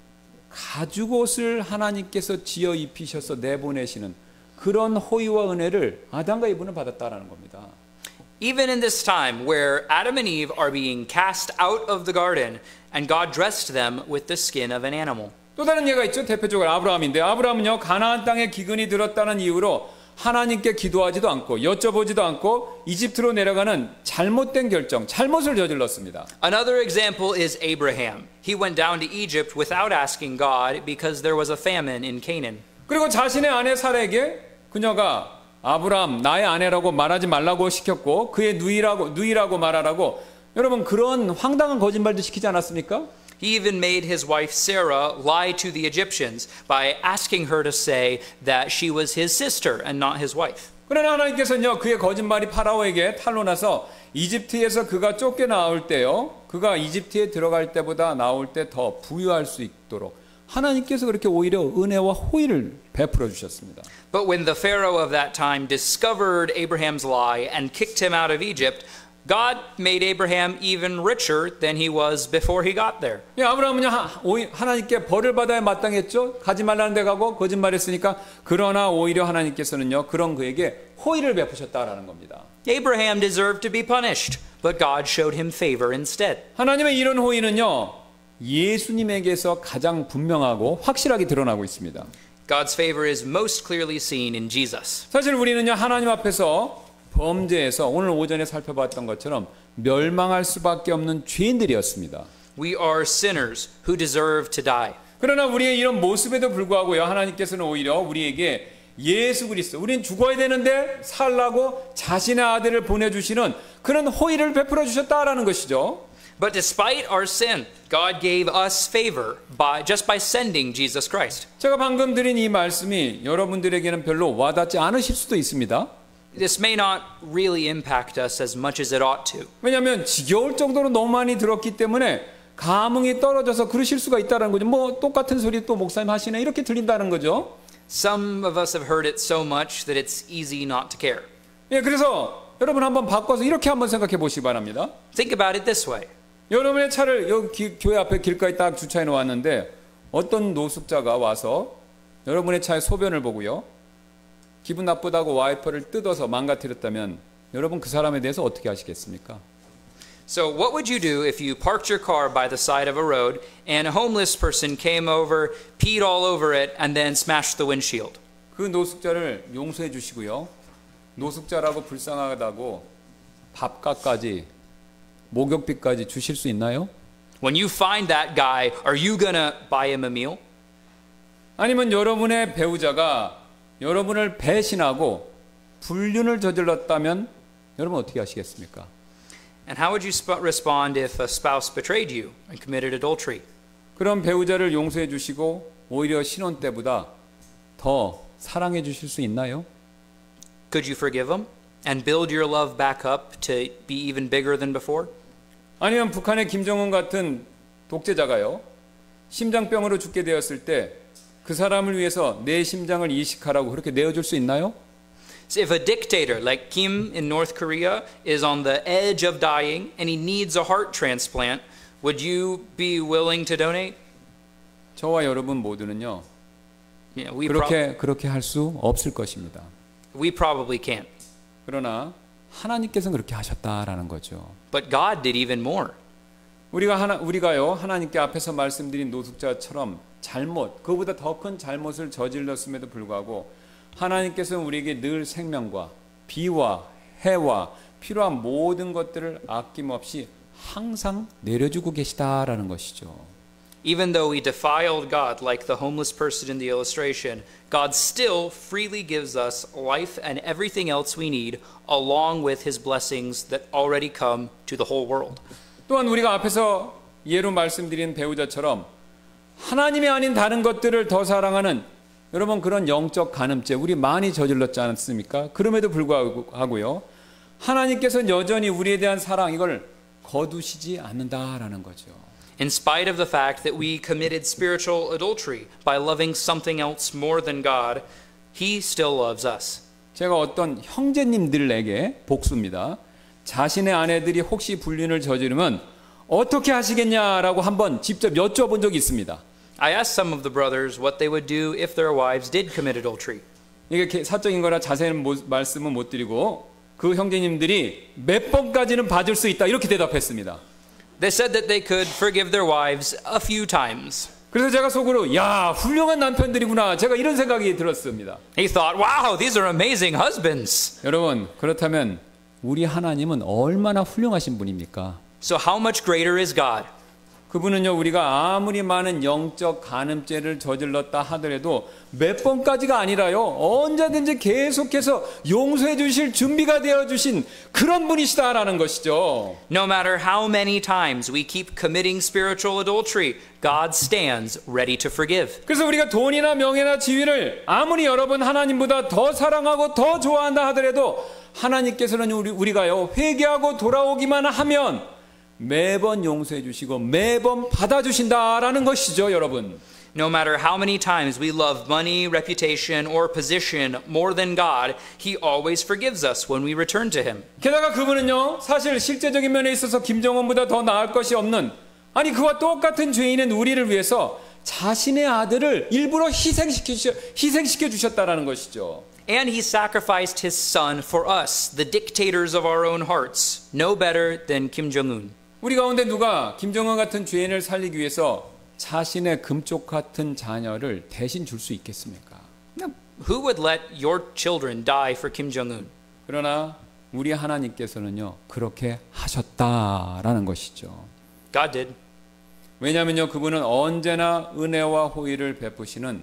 가죽옷을 하나님께서 지어 입히셔서 내보내시는 그런 호의와 은혜를 아담과 이브는 받았다라는 겁니다. Even in this time where Adam and Eve are being cast out of the garden and God dressed them with the skin of an animal. 또 다른 예가 있죠. 대표적으로 아브라함인데 아브라함은요. 가나안 땅에 기근이 들었다는 이유로 하나님께 기도하지도 않고 여쭤보지도 않고 이집트로 내려가는 잘못된 결정, 잘못을 저질렀습니다. Another example is Abraham. He went down to Egypt without asking God because there was a famine in Canaan. 그리고 자신의 아내 사라에게 그녀가 아브라함 나의 아내라고 말하지 말라고 시켰고 그의 누이라고 누이라고 말하라고 여러분 그런 황당한 거짓말도 시키지 않았습니까? He even made his wife Sarah lie to the Egyptians by asking her to say that she was his sister and not his wife. 그러나 하나님께서는요 그의 거짓말이 파라오에게 탄로나서 이집트에서 그가 쫓겨나올 때요 그가 이집트에 들어갈 때보다 나올 때 더 부유할 수 있도록 하나님께서 그렇게 오히려 은혜와 호의를 베풀어 주셨습니다. But when the Pharaoh of that time discovered Abraham's lie and kicked him out of Egypt, God made Abraham even richer than he was before he got there. 예, 아브라함은요 하나님께 벌을 받아야 마땅했죠. 가지 말라는 데 가고 거짓말했으니까 그러나 오히려 하나님께서는요 그런 그에게 호의를 베푸셨다라는 겁니다. Abraham deserved to be punished, but God showed him favor instead. 하나님의 이런 호의는요 예수님에게서 가장 분명하고 확실하게 드러나고 있습니다. God's favor is most clearly seen in Jesus. 사실 우리는요 하나님 앞에서 범죄에서 오늘 오전에 살펴봤던 것처럼 멸망할 수밖에 없는 죄인들이었습니다. We are sinners who deserve to die. 그러나 우리의 이런 모습에도 불구하고요 하나님께서는 오히려 우리에게 예수 그리스도 우리는 죽어야 되는데 살라고 자신의 아들을 보내주시는 그런 호의를 베풀어 주셨다라는 것이죠. But despite our sin, God gave us favor by just by sending Jesus Christ. 제가 방금 드린 이 말씀이 여러분들에게는 별로 와닿지 않으실 수도 있습니다. This may not really impact us as much as it ought to. 왜냐하면 지겨울 정도로 너무 많이 들었기 때문에 감흥이 떨어져서 그러실 수가 있다는 거죠. 뭐 똑같은 소리 또 목사님 하시네 이렇게 들린다는 거죠. Some of us have heard it so much that it's easy not to care. 예, 그래서 여러분 한번 바꿔서 이렇게 한번 생각해 보시기 바랍니다. Think about it this way. 여러분의 차를 여기 기, 교회 앞에 길가에 딱 주차해 놓았는데 어떤 노숙자가 와서 여러분의 차의 소변을 보고요. 기분 나쁘다고 와이퍼를 뜯어서 망가뜨렸다면 여러분 그 사람에 대해서 어떻게 하시겠습니까? So what would you do if you parked your car by the side of a road and a homeless person came over, peed all over it, and then smashed the windshield? 그 노숙자를 용서해 주시고요. 노숙자라고 불쌍하다고 밥값까지 목욕비까지 주실 수 있나요? When you find that guy, are you gonna buy him a meal? 아니면 여러분의 배우자가 여러분을 배신하고 불륜을 저질렀다면 여러분 어떻게 하시겠습니까? And how would you sp- respond if a spouse betrayed you and committed adultery? 그런 배우자를 용서해 주시고 오히려 신혼 때보다 더 사랑해 주실 수 있나요? Could you forgive him and build your love back up to be even bigger than before? 아니면 북한의 김정은 같은 독재자가요, 심장병으로 죽게 되었을 때 그 사람을 위해서 내 심장을 이식하라고 그렇게 내어줄 수 있나요? So if a dictator like Kim in North Korea is on the edge of dying and he needs a heart transplant, would you be willing to donate? 저와 여러분 모두는요, Yeah, we, 그렇게 그렇게 할 수 없을 것입니다. prob- we probably can't. 그러나 하나님께서는 그렇게 하셨다라는 거죠. But God did even more. 우리가 하나 우리가요 하나님께 앞에서 말씀드린 노숙자처럼 잘못, 그보다 더 큰 잘못을 저질렀음에도 불구하고 하나님께서는 우리에게 늘 생명과 비와 해와 필요한 모든 것들을 아낌없이 항상 내려주고 계시다라는 것이죠. Even though we defiled God like the homeless person in the illustration, God still freely gives us life and everything else we need along with his blessings that already come to the whole world. 또한 우리가 앞에서 예로 말씀드린 배우자처럼 하나님이 아닌 다른 것들을 더 사랑하는 여러분 그런 영적 간음죄 우리 많이 저질렀지 않습니까? 그럼에도 불구하고요 하나님께서는 여전히 우리에 대한 사랑 이걸 거두시지 않는다라는 거죠. In spite of the fact that we committed spiritual adultery by loving something else more than God, he still loves us. 제가 어떤 형제님들에게 복수입니다. 자신의 아내들이 혹시 불륜을 저지르면 어떻게 하시겠냐라고 한번 직접 여쭤본 적이 있습니다. I asked some of the brothers what they would do if their wives did commit adultery. 이게 사적인 거라 자세한 말씀은 못 드리고 그 형제님들이 몇 번까지는 봐줄 수 있다 이렇게 대답했습니다. They said that they could forgive their wives a few times. 그래서 제가 속으로 야 훌륭한 남편들이구나 제가 이런 생각이 들었습니다. He thought, wow, these are amazing husbands. 여러분 그렇다면 우리 하나님은 얼마나 훌륭하신 분입니까? So how much greater is God? 그분은요 우리가 아무리 많은 영적 간음죄를 저질렀다 하더라도 몇 번까지가 아니라요 언제든지 계속해서 용서해 주실 준비가 되어 주신 그런 분이시다라는 것이죠. No matter how many times we keep committing spiritual adultery, God stands ready to forgive. 그래서 우리가 돈이나 명예나 지위를 아무리 여러분 하나님보다 더 사랑하고 더 좋아한다 하더라도 하나님께서는 우리, 우리가요 회개하고 돌아오기만 하면 매번 용서해 주시고 매번 받아주신다라는 것이죠, 여러분. No matter how many times we love money, reputation, or position more than God, He always forgives us when we return to Him. 게다가 그분은요, 사실 실제적인 면에 있어서 김정은보다 더 나을 것이 없는, 아니 그와 똑같은 죄인인 우리를 위해서 자신의 아들을 일부러 희생시켜, 희생시켜 주셨다라는 것이죠. And He sacrificed His Son for us, the dictators of our own hearts, no better than Kim Jong-un. 우리 가운데 누가 김정은 같은 죄인을 살리기 위해서 자신의 금쪽 같은 자녀를 대신 줄 수 있겠습니까? Who would let your children die for Kim Jong-un? 그러나 우리 하나님께서는요 그렇게 하셨다라는 것이죠. God did. 왜냐하면요 그분은 언제나 은혜와 호의를 베푸시는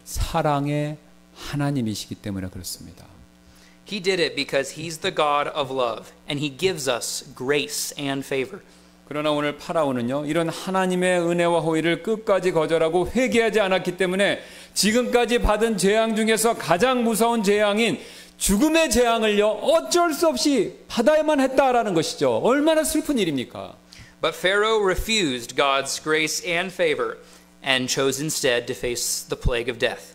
사랑의 하나님이시기 때문에 그렇습니다. He did it because He's the God of love, and He gives us grace and favor. 그러나 오늘 파라오는요 이런 하나님의 은혜와 호의를 끝까지 거절하고 회개하지 않았기 때문에 지금까지 받은 재앙 중에서 가장 무서운 재앙인 죽음의 재앙을요 어쩔 수 없이 받아야만 했다라는 것이죠. 얼마나 슬픈 일입니까? But Pharaoh refused God's grace and favor and chose instead to face the plague of death.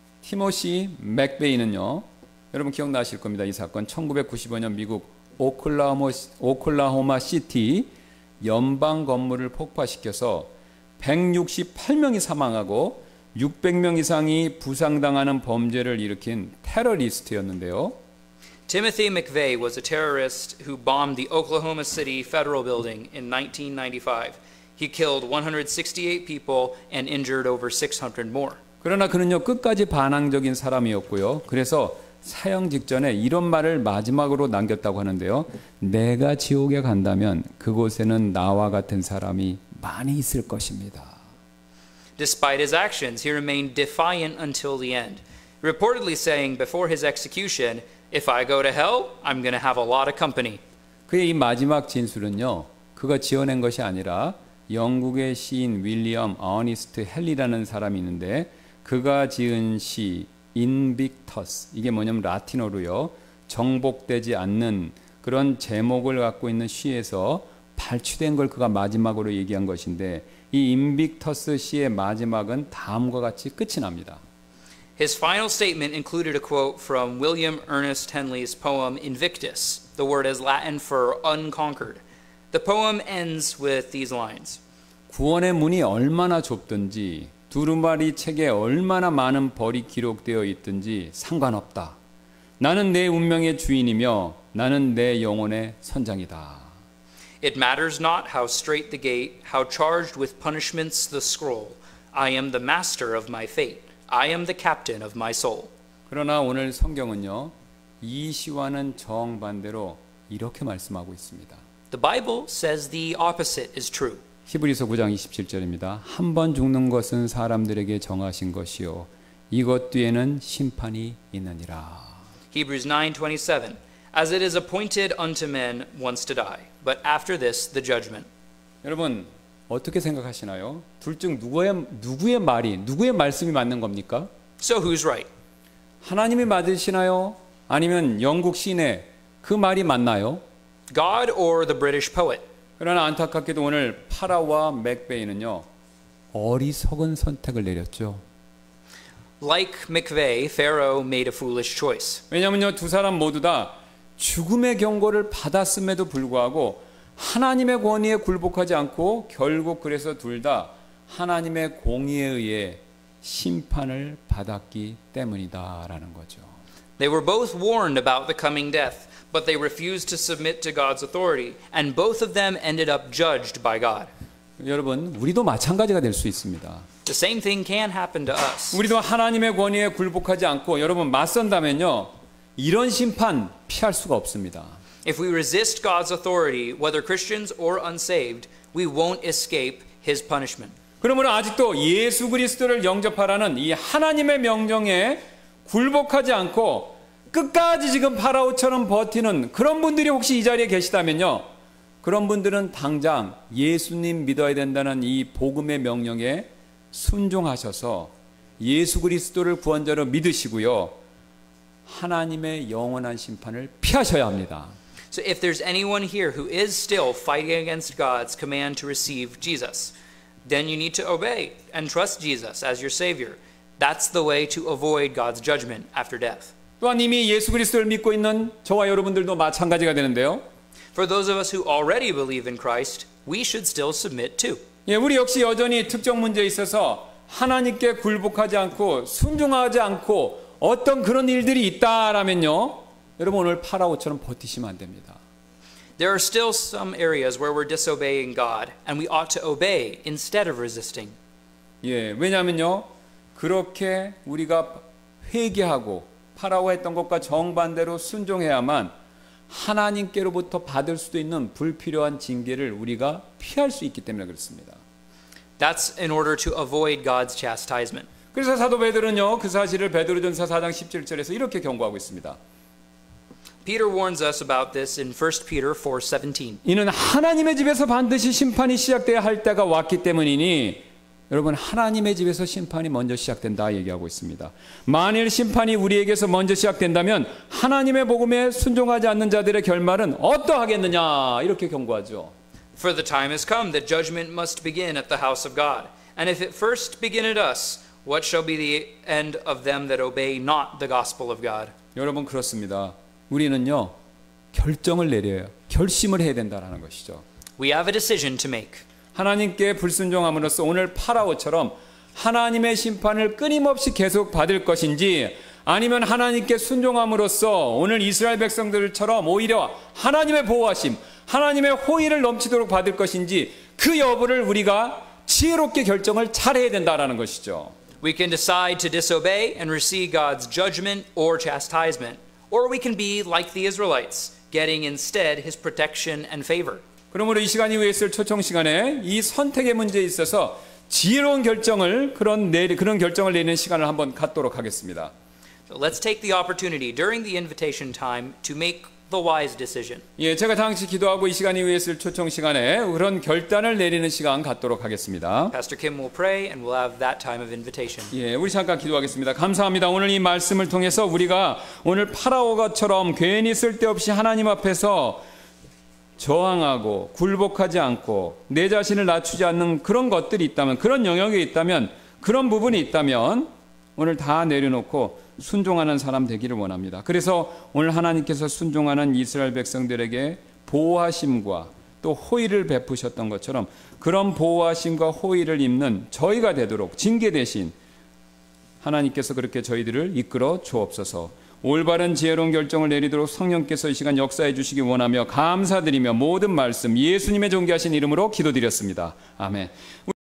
티모시 맥베이는요 여러분 기억나실 겁니다. 이 사건 천구백구십오 년 미국 오클라호마, 오클라호마 시티 연방 건물을 폭파시켜서 백육십팔 명이 사망하고 육백 명 이상이 부상당하는 범죄를 일으킨 테러리스트였는데요. Timothy McVeigh was a terrorist who bombed the Oklahoma City Federal Building in nineteen ninety-five. He killed one hundred sixty-eight people and injured over six hundred more. 그러나 그는요 끝까지 반항적인 사람이었고요. 그래서 사형 직전에 이런 말을 마지막으로 남겼다고 하는데요. 내가 지옥에 간다면 그곳에는 나와 같은 사람이 많이 있을 것입니다. Despite his actions, he remained defiant until the end, reportedly saying before his execution, "If I go to hell, I'm going to have a lot of company." 그의 이 마지막 진술은요. 그가 지어낸 것이 아니라 영국의 시인 윌리엄 어니스트 헨리라는 사람이 있는데 그가 지은 시 인빅터스, 이게 뭐냐면 라틴어로요. 정복되지 않는 그런 제목을 갖고 있는 시에서 발췌된 걸 그가 마지막으로 얘기한 것인데 이 인빅터스 시의 마지막은 다음과 같이 끝이 납니다. His final statement included a quote from William Ernest Henley's poem Invictus. The word is Latin for unconquered. The poem ends with these lines. 구원의 문이 얼마나 좁든지 두루마리 책에 얼마나 많은 벌이 기록되어 있든지 상관없다. 나는 내 운명의 주인이며 나는 내 영혼의 선장이다. It matters not how strait the gate, how charged with punishments the scroll. I am the master of my fate. I am the captain of my soul. 그러나 오늘 성경은요. 이 시와는 정반대로 이렇게 말씀하고 있습니다. The Bible says the opposite is true. 히브리서 구 장 이십칠 절입니다. 한 번 죽는 것은 사람들에게 정하신 것이요 이것 뒤에는 심판이 있느니라. Hebrews nine twenty-seven. As it is appointed unto men once to die, but after this the judgment. 여러분 어떻게 생각하시나요? 둘 중 누구의 누구의 말이 누구의 말씀이 맞는 겁니까? So who's right? 하나님이 맞으시나요? 아니면 영국 시인의 그 말이 맞나요? God or the British poet? 그러나 안타깝게도 오늘 파라오와 맥베이는요 어리석은 선택을 내렸죠. Like McVeigh, Pharaoh made a foolish choice. 왜냐하면요 두 사람 모두 다 죽음의 경고를 받았음에도 불구하고 하나님의 권위에 굴복하지 않고 결국 그래서 둘 다 하나님의 공의에 의해 심판을 받았기 때문이다라는 거죠. They were both warned about the coming death, but they refused to submit to God's authority, and both of them ended up judged by God. 여러분, 우리도 마찬가지가 될 수 있습니다. The same thing can happen to us. 우리도 하나님의 권위에 굴복하지 않고 여러분 맞선다면요. 이런 심판 피할 수가 없습니다. If we resist God's authority, whether Christians or unsaved, we won't escape his punishment. 그러므로 아직도 예수 그리스도를 영접하라는 이 하나님의 명령에 굴복하지 않고 끝까지 지금 파라오처럼 버티는 그런 분들이 혹시 이 자리에 계시다면요. 그런 분들은 당장 예수님 믿어야 된다는 이 복음의 명령에 순종하셔서 예수 그리스도를 구원자로 믿으시고요. 하나님의 영원한 심판을 피하셔야 합니다. So if there's anyone here who is still fighting against God's command to receive Jesus, then you need to obey and trust Jesus as your Savior. That's the way to avoid God's judgment after death. 또한 이미 예수 그리스도를 믿고 있는 저와 여러분들도 마찬가지가 되는데요. For those of us who already believe in Christ, we should still submit too. 예, 우리 역시 여전히 특정 문제에 있어서 하나님께 굴복하지 않고 순종하지 않고 어떤 그런 일들이 있다라면요. 여러분 오늘 파라오처럼 버티시면 안 됩니다. There are still some areas where we're disobeying God, and we ought to obey instead of resisting. 예, 왜냐하면요. 그렇게 우리가 회개하고 파라오가 했던 것과 정반대로 순종해야만 하나님께로부터 받을 수도 있는 불필요한 징계를 우리가 피할 수 있기 때문에 그렇습니다. That's in order to avoid God's chastisement. 그래서 사도 베드로는요. 그 사실을 베드로전서 사 장 십칠 절에서 이렇게 경고하고 있습니다. Peter warns us about this in First Peter four seventeen. 이는 하나님의 집에서 반드시 심판이 시작돼야 할 때가 왔기 때문이니 여러분 하나님의 집에서 심판이 먼저 시작된다 얘기하고 있습니다. 만일 심판이 우리에게서 먼저 시작된다면 하나님의 복음에 순종하지 않는 자들의 결말은 어떠하겠느냐 이렇게 경고하죠. For the time has come that judgment must begin at the house of God. And if it first begin at us, what shall be the end of them that obey not the gospel of God? 여러분 그렇습니다. 우리는요 결정을 내려야 결심을 해야 된다는 것이죠. We have a decision to make. 하나님께 불순종함으로써 오늘 파라오처럼 하나님의 심판을 끊임없이 계속 받을 것인지, 아니면 하나님께 순종함으로써 오늘 이스라엘 백성들처럼 오히려 하나님의 보호하심, 하나님의 호의를 넘치도록 받을 것인지, 그 여부를 우리가 지혜롭게 결정을 잘해야 된다라는 것이죠. We can decide to disobey and receive God's judgment or chastisement, or we can be like the Israelites, getting instead his protection and favor. 그러므로 이 시간 이후에 있을 초청 시간에 이 선택의 문제에 있어서 지혜로운 결정을 그런 내 그런 결정을 내리는 시간을 한번 갖도록 하겠습니다. So let's take the opportunity during the invitation time to make the wise decision. 예, 제가 당시 기도하고 이 시간 이후에 있을 초청 시간에 그런 결단을 내리는 시간 갖도록 하겠습니다. Pastor Kim will pray and we'll have that time of invitation. 예, 우리 잠깐 기도하겠습니다. 감사합니다. 오늘 이 말씀을 통해서 우리가 오늘 파라오가처럼 괜히 쓸데없이 하나님 앞에서 저항하고 굴복하지 않고 내 자신을 낮추지 않는 그런 것들이 있다면, 그런 영역이 있다면, 그런 부분이 있다면 오늘 다 내려놓고 순종하는 사람 되기를 원합니다. 그래서 오늘 하나님께서 순종하는 이스라엘 백성들에게 보호하심과 또 호의를 베푸셨던 것처럼 그런 보호하심과 호의를 입는 저희가 되도록 징계 대신 하나님께서 그렇게 저희들을 이끌어 주옵소서. 올바른 지혜로운 결정을 내리도록 성령께서 이 시간 역사해 주시기 원하며 감사드리며 모든 말씀 예수님의 존귀하신 이름으로 기도드렸습니다. 아멘.